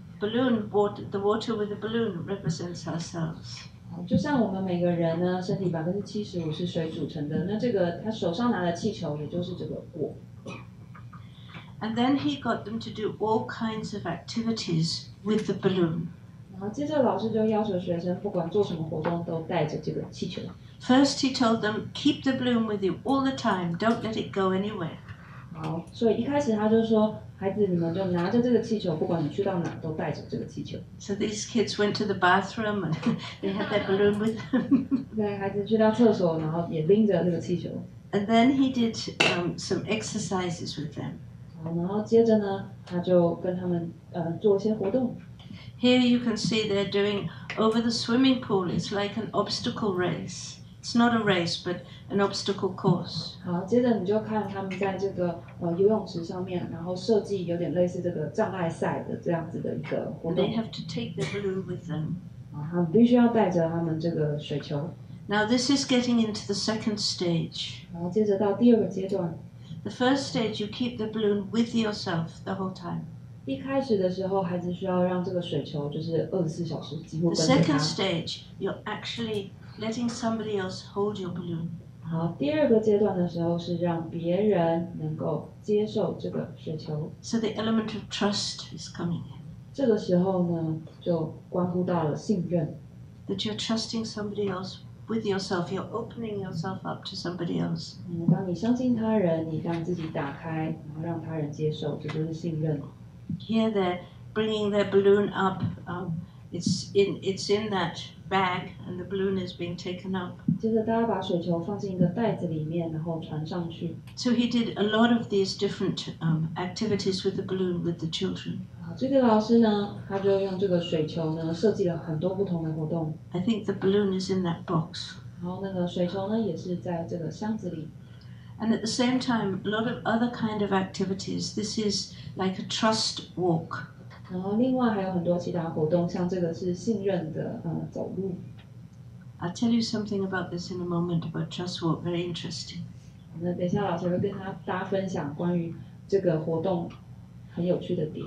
water with the balloon represents ourselves. 就像我们每个人呢，身体75%是水组成的，那这个他手上拿的气球，也就是这个我。 And then he got them to do all kinds of activities with the balloon. 然后接着老师就要求学生，不管做什么活动，都带着这个气球。 First, he told them, keep the balloon with you all the time. Don't let it go anywhere. 好，所以一开始他就说，孩子你们就拿着这个气球，不管你去到哪，都带着这个气球。 So these kids went to the bathroom and they had their balloon with them. 对，孩子去到厕所，然后也拎着这个气球。 And then he did some exercises with them. 好，然后接着呢，他就跟他们做一些活动。 Here you can see they're doing over the swimming pool. It's like an obstacle race. It's not a race, but an obstacle course. 好，接着你就看他们在这个游泳池上面，然后设计有点类似这个障碍赛的这样子的一个活动。 They have to take their balloon with them. 他们必须要带着他们这个水球。 Now this is getting into the second stage. 然后接着到第2个阶段。 The first stage, you keep the balloon with yourself the whole time. 一开始的时候，孩子需要让这个水球就是24小时几乎 The 跟着他。 second stage, you're actually letting somebody else hold your balloon. 好，第2个阶段的时候是让别人能够接受这个水球。 So the element of trust is coming in. 这个时候呢，就关乎到了信任。 That you're trusting somebody else with yourself. You're opening yourself up to somebody else. 当你相信他人，你让自己打开，然后让他人接受，这就是信任。 Here they're bringing their balloon up. It's in that bag, and the balloon is being taken up. 接着大家把水球放进一个袋子里面，然后传上去。 So he did a lot of these different activities with the balloon with the children. 这个老师呢，他就用这个水球呢设计了很多不同的活动。 I think the balloon is in that box. 然后那个水球呢，也是在这个箱子里。 And at the same time, a lot of other kind of activities. This is like a trust walk. 然后另外还有很多其他活动，像这个是信任的走路。 I'll tell you something about this in a moment about trust walk. Very interesting. 那等一下老师会跟大家分享关于这个活动很有趣的点。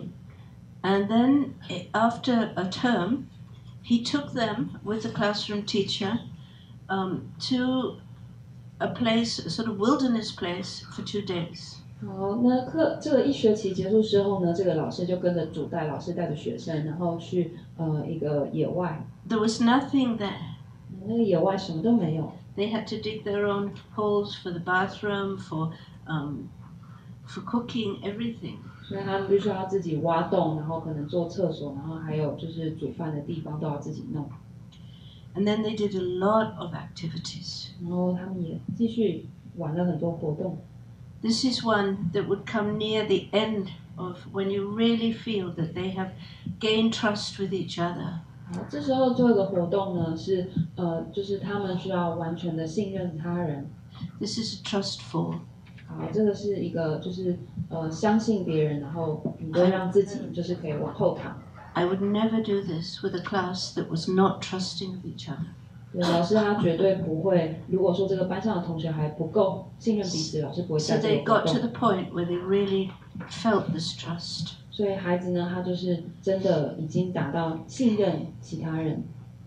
And then after a term, he took them with the classroom teacher to a place, a sort of wilderness place, for 2 days. 好，那这个一学期结束之后呢，这个老师就跟着主带老师带着学生，然后去一个野外。 There was nothing there. 那个野外什么都没有。 They had to dig their own holes for the bathroom, for cooking, everything. 所以他们必须要自己挖洞，然后可能做厕所，然后还有就是煮饭的地方都要自己弄。 And then they did a lot of activities. 然后他们也继续玩了很多活动。 This is one that would come near the end of when you really feel that they have gained trust with each other. 好，这时候最后一个活动呢是就是他们需要完全的信任他人。 This is a trust fall. 好，这个是一个就是相信别人，然后你都让自己就是可以往后躺。 I would never do this with a class that was not trusting of each other. 对，老师他绝对不会。如果说这个班上的同学还不够信任彼此，老师不会 So 带这 they 个活 got to 动。 the point where they really felt this trust. 所以孩子呢，他就是真的已经达到信任其他人。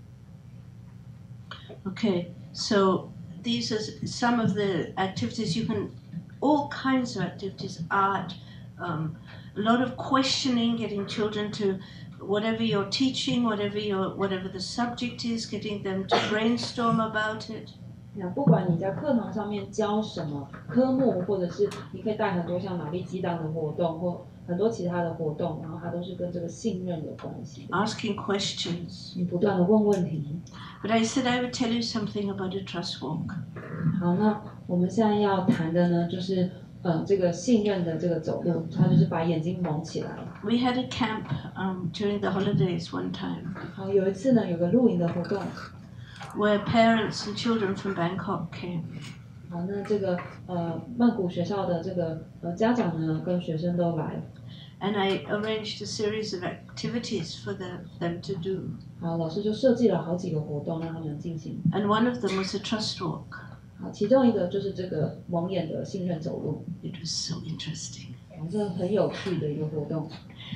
Okay, so these are some of the activities you can, all kinds of activities, art, a lot of questioning, getting children to, whatever you're teaching, whatever the subject is, getting them to brainstorm about it. 那不管你在课堂上面教什么科目，或者是你可以带很多像脑力激荡的活动，或很多其他的活动，然后它都是跟这个信任有关系。 Asking questions. 你不断的问问题。 But I said I would tell you something about a trust walk. 好，那我们现在要谈的呢，就是这个信任的这个走路，它就是把眼睛蒙起来。 We had a camp during the holidays one time. 好，有一次呢，有个露营的活动。 Where parents and children from Bangkok came. 好，那这个曼谷学校的这个家长呢跟学生都来。 And I arranged a series of activities for them to do. 好，老师就设计了好几个活动让他们进行。 And one of them was a trust walk. 好，其中一个就是这个蒙眼的信任走路。 It was so interesting. 好，这很有趣的一个活动。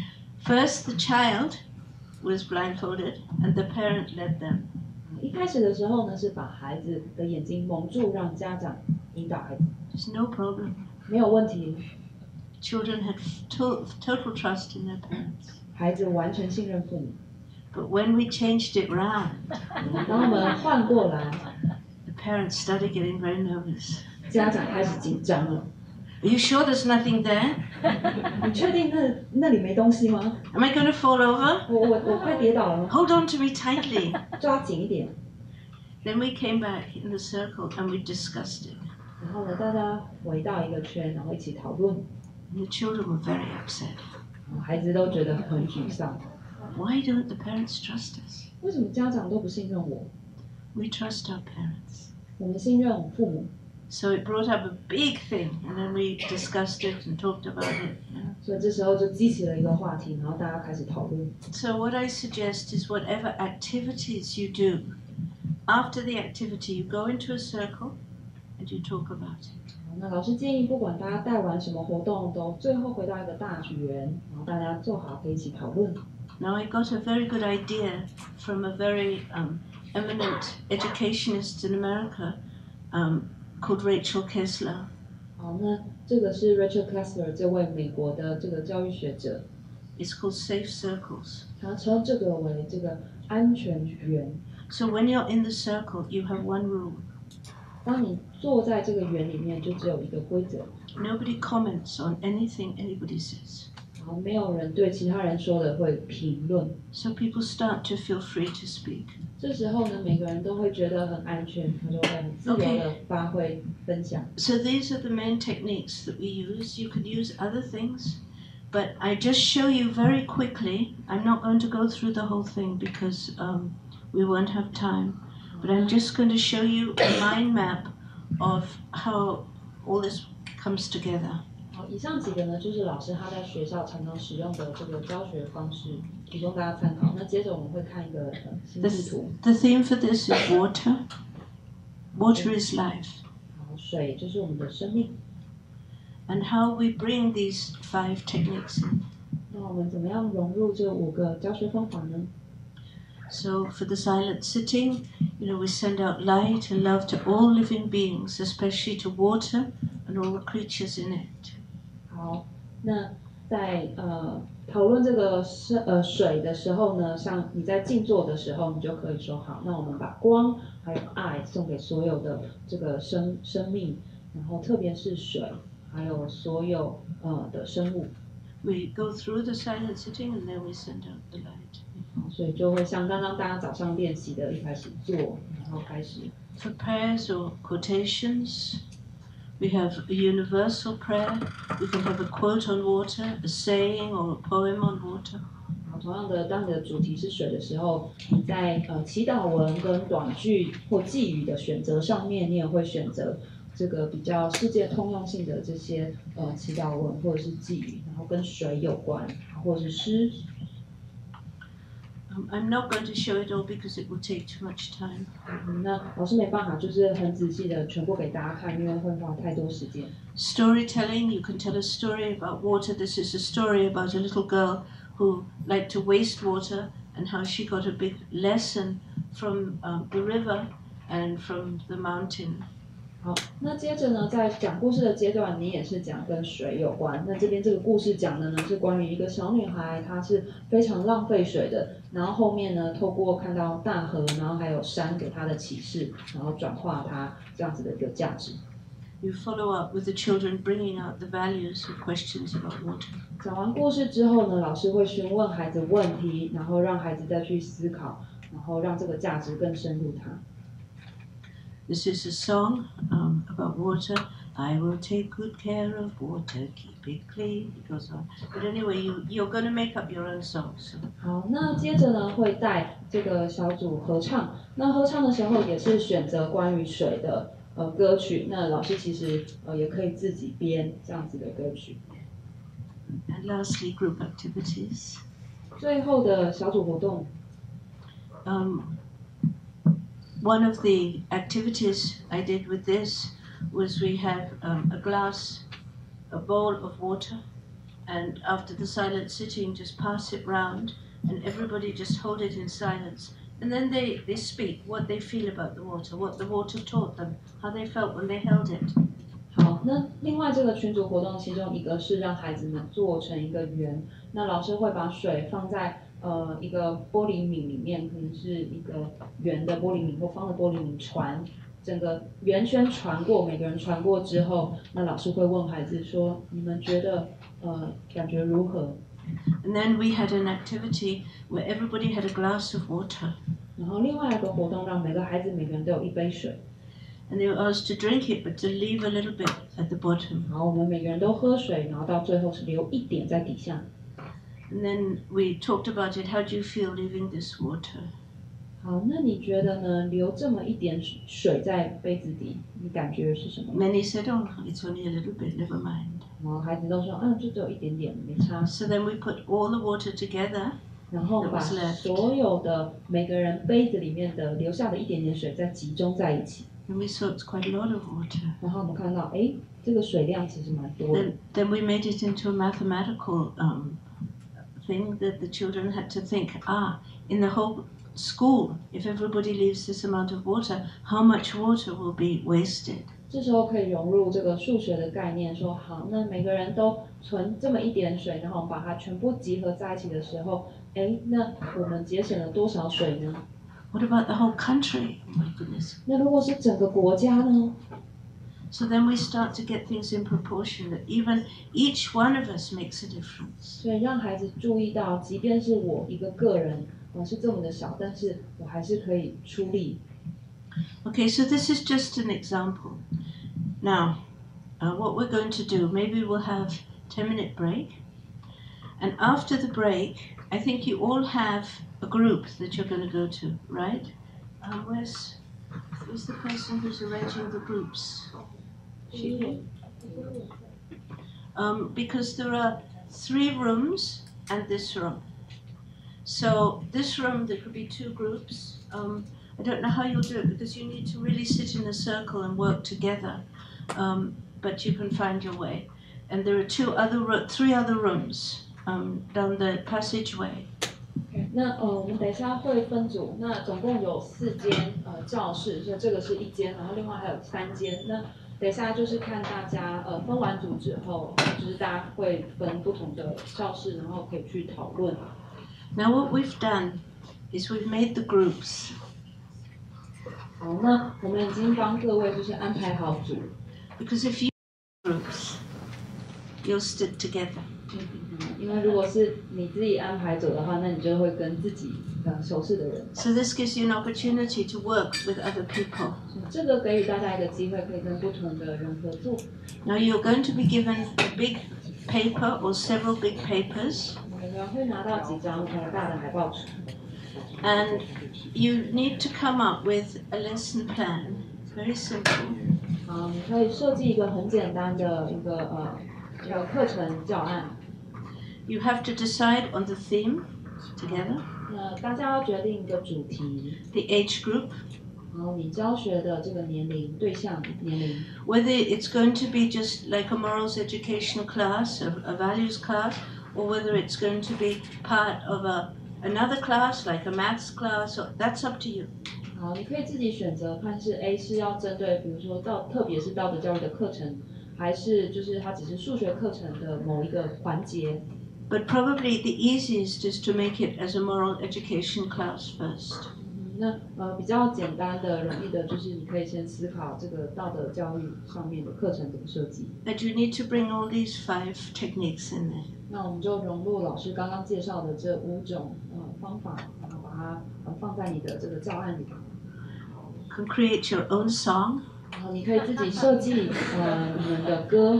First, the child was blindfolded, and the parent led them. 一开始的时候呢，是把孩子的眼睛蒙住，让家长引导孩子。 There's no problem. 没有问题。 Children had total trust in their parents. 孩子完全信任父母。 But when we changed it round, 当我们换过来 the parents started getting very nervous. 家长开始紧张了。 Are you sure there's nothing there? 你确定那里没东西吗？ Am I going to fall over? 我快跌倒了。 Hold on to me tightly. 抓紧一点。 Then we came back in the circle and we discussed it. 然后呢，大家围到一个圈，然后一起讨论。 And the children were very upset. 孩子都觉得很沮丧。 Why don't the parents trust us? 为什么家长都不信任我？ We trust our parents. 我们信任父母。 So it brought up a big thing, and then we discussed it and talked about it. 所以这时候就激起了一个话题，然后大家开始讨论。 So what I suggest is whatever activities you do, after the activity you go into a circle and you talk about it. 那老师建议，不管大家带完什么活动，都最后回到一个大圆，然后大家坐好可以一起讨论。 Now I got a very good idea from a very eminent educationist in America called Rachel Kessler. 好，那这个是 Rachel Kessler 这位美国的这个教育学者。 It's called safe circles. 他称这个为这个安全圆。 So when you're in the circle, you have one rule. 当你坐在这个圆里面，就只有一个规则。 Nobody comments on anything anybody says. 然后没有人对其他人说的会评论。 So people start to feel free to speak. 这时候呢，每个人都会觉得很安全，他就会很自由的发挥分享。 So these are the main techniques that we use. You could use other things, but I just show you very quickly. I'm not going to go through the whole thing because we won't have time. But I'm just going to show you a mind map of how all this comes together. 好，以上几个呢，就是老师他在学校常常使用的这个教学方式，提供大家参考。那接着我们会看一个心智图。 The theme for this is water. Water is life. 好，水就是我们的生命。 And how we bring these 5 techniques in. 那我们怎么样融入这5个教学方法呢 So for the silent sitting, we send out light and love to all living beings, especially to water and all the creatures in it. 好，那在讨论这个水的时候呢，像你在静坐的时候，你就可以说好，那我们把光还有爱送给所有的这个生命，然后特别是水，还有所有的生物。 We go through the silent sitting and then we send out the light. 所以就会像刚刚大家早上练习的，一开始做，然后开始。 For prayers or quotations, we have a universal prayer. We can have a quote on water, a saying or a poem on water. 同样的，当你的主题是水的时候，你在祈祷文跟短句或寄语的选择上面，你也会选择这个比较世界通用性的这些祈祷文或者是寄语，然后跟水有关，或者是诗。 I'm not going to show it all because it will take too much time. 那老师没办法，就是很仔细的全部给大家看，因为会花太多时间。 Storytelling, you can tell a story about water. This is a story about a little girl who liked to waste water and how she got a big lesson from the river and from the mountain. 好，那接着呢，在讲故事的阶段，你也是讲跟水有关。那这边这个故事讲的呢，是关于一个小女孩，她是非常浪费水的。然后后面呢，透过看到大河，然后还有山给她的启示，然后转化她这样子的一个价值。 You follow up with the children, bringing out the values and questions about water. 讲完故事之后呢，老师会询问孩子问题，然后让孩子再去思考，然后让这个价值更深入他。 This is a song about water. I will take good care of water, keep it clean. It goes on. But anyway, you're going to make up your own song. So. 好，那接着呢会带这个小组合唱。那合唱的时候也是选择关于水的歌曲。那老师其实也可以自己编这样子的歌曲。 And lastly, group activities. 最后的小组活动。 One of the activities I did with this was we have a bowl of water, and after the silent sitting, just pass it round, and everybody just hold it in silence. And then they speak what they feel about the water, what the water taught them, how they felt when they held it. 好，那另外这个群组活动其中一个是让孩子们做成一个圆，那老师会把水放在一个玻璃皿里面，可能是一个圆的玻璃皿或方的玻璃皿传，整个圆圈传过，每个人传过之后，那老师会问孩子说：“你们觉得感觉如何？” And then we had an activity where everybody had a glass of water. 然后另外一个活动让每个孩子每个人都有一杯水。 And they were asked to drink it, but to leave a little bit at the bottom. 然后我们每个人都喝水，然后到最后是留一点在底下。 And then we talked about it. How do you feel leaving this water? 好，那你觉得呢？留这么一点水在杯子底，你感觉是什么 ？Many said, "Oh, it's only a little bit. Never mind." 然后孩子都说，就只有一点点，没差。 So then we put all the water together. 然后把所有的每个人杯子里面的留下的一点点水再集中在一起。 And we saw it's quite a lot of water. 然后我们看到，这个水量其实蛮多的。 Then we made it into a mathematical thing that the children had to think. In the whole school, if everybody leaves this amount of water, how much water will be wasted? 这时候可以融入这个数学的概念，说好，那每个人都存这么一点水，然后我们把它全部集合在一起的时候，那我们节省了多少水呢？ What about the whole country? Oh my goodness. 那如果是整个国家呢？ So then we start to get things in proportion that even each one of us makes a difference. 所以让孩子注意到，即便是我一个个人，是这么的小，但是我还是可以出力。 Okay, so this is just an example. Now, what we're going to do, maybe we'll have 10-minute break. And after the break, I think you all have a group that you're going to go to, right? Where's the person who's arranging the groups? Because there are 3 rooms and this room. So this room, there could be 2 groups. I don't know how you'll do it because you need to really sit in a circle and work together. But you can find your way. And there are 3 other rooms down the passageway. 那我们等一下会分组，那总共有4间教室，所以这个是1间，然后另外还有3间。那等一下就是看大家分完组之后，就是大家会分不同的教室，然后可以去讨论。 Now what we've done is we've made the groups. 好，那我们已经帮各位就是安排好组。 Because if you groups, you'll stick together. 因为如果是你自己安排组的话，那你就会跟自己熟识的人。 So this gives you an opportunity to work with other people. 这个给予大家一个机会，可以跟不同的人合作。 Now you're going to be given a big paper or several big papers. 我们会拿到几张大的海报纸。 And you need to come up with a lesson plan. Very simple. 你可以设计一个很简单的一个课程教案。 You have to decide on the theme together. 那大家要决定一个主题。 The age group. 然后你教学的这个年龄对象年龄。 Whether it's going to be just like a morals educational class, a values class, or whether it's going to be part of another class like a maths class, that's up to you. 好，你可以自己选择看是 A 是要针对比如说特别是道德教育的课程，还是就是它只是数学课程的某一个环节。 But probably the easiest is to make it as a moral education class first. 那比较简单的、容易的，就是你可以先思考这个道德教育上面的课程怎么设计。 But you need to bring all these 5 techniques in there. 那我们就融入老师刚刚介绍的这5种方法，然后把它放在你的这个教案里。 You can create your own song. 然后你可以自己设计你们的歌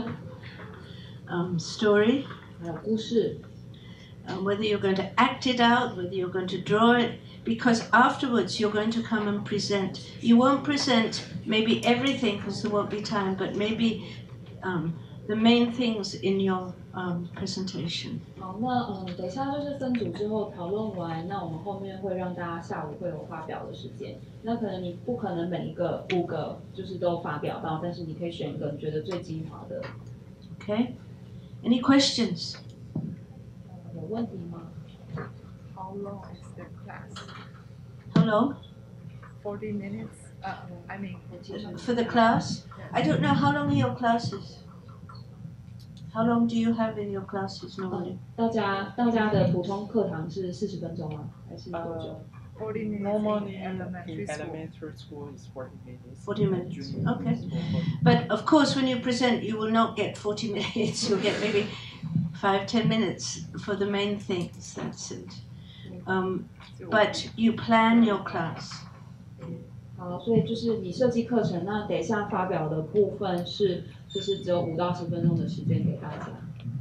，story. 还有故事。 Whether you're going to act it out, whether you're going to draw it, because afterwards you're going to come and present. You won't present maybe everything because there won't be time, but maybe the main things in your presentation. 好，那等一下就是分组之后讨论完，那我们后面会让大家下午会有发表的时间。那可能你不可能每一个5个就是都发表到，但是你可以选一个你觉得最精华的。 Okay. Any questions? 有问题吗？ How long is the class? How long? 40 minutes. I mean, for the class? I don't know. How long are your classes? How long do you have in your classes normally? 大家的普通课堂是40分钟吗？还是多久 ？40 minutes. Normally, in elementary school. Elementary school is 40 minutes. 40 minutes. Okay. But of course, when you present, you will not get 40 minutes. You'll get maybe 5-10 minutes for the main things. That's it. But you plan your class. 好，所以就是你设计课程，那等一下发表的部分是就是只有5到10分钟的时间给大家。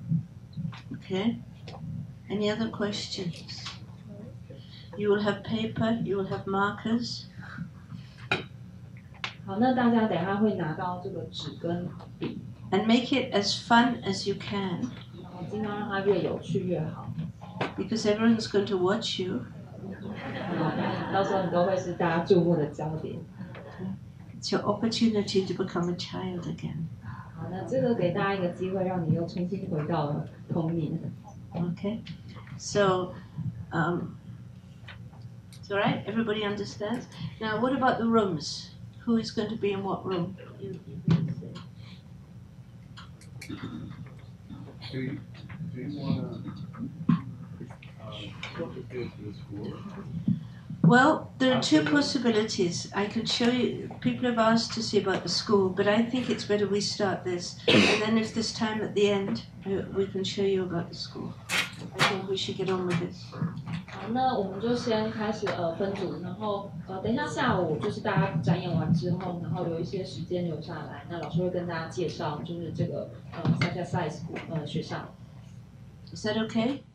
Okay. Any other questions? You will have paper. You will have markers. 好，那大家等一下会拿到这个纸跟笔。 And make it as fun as you can. 然后尽量让它越有趣越好。 Because everyone's going to watch you. 到时候你都会是大家注目的焦点。 It's your opportunity to become a child again. 好，那这个给大家一个机会，让你又重新回到了童年。 Okay. So, it's all right. Everybody understands. Now, what about the rooms? Who is going to be in what room? Do you want to go to the school? Well, there are 2 possibilities. I could show you, people have asked to see about the school, but I think it's better we start this. And then if there's time at the end, we can show you about the school. I think we should get on with this. 好，那我们就先开始分组，然后等一下下午就是大家展演完之后，然后有一些时间留下来，那老师会跟大家介绍就是这个Sacha Size 学校。 Is that okay?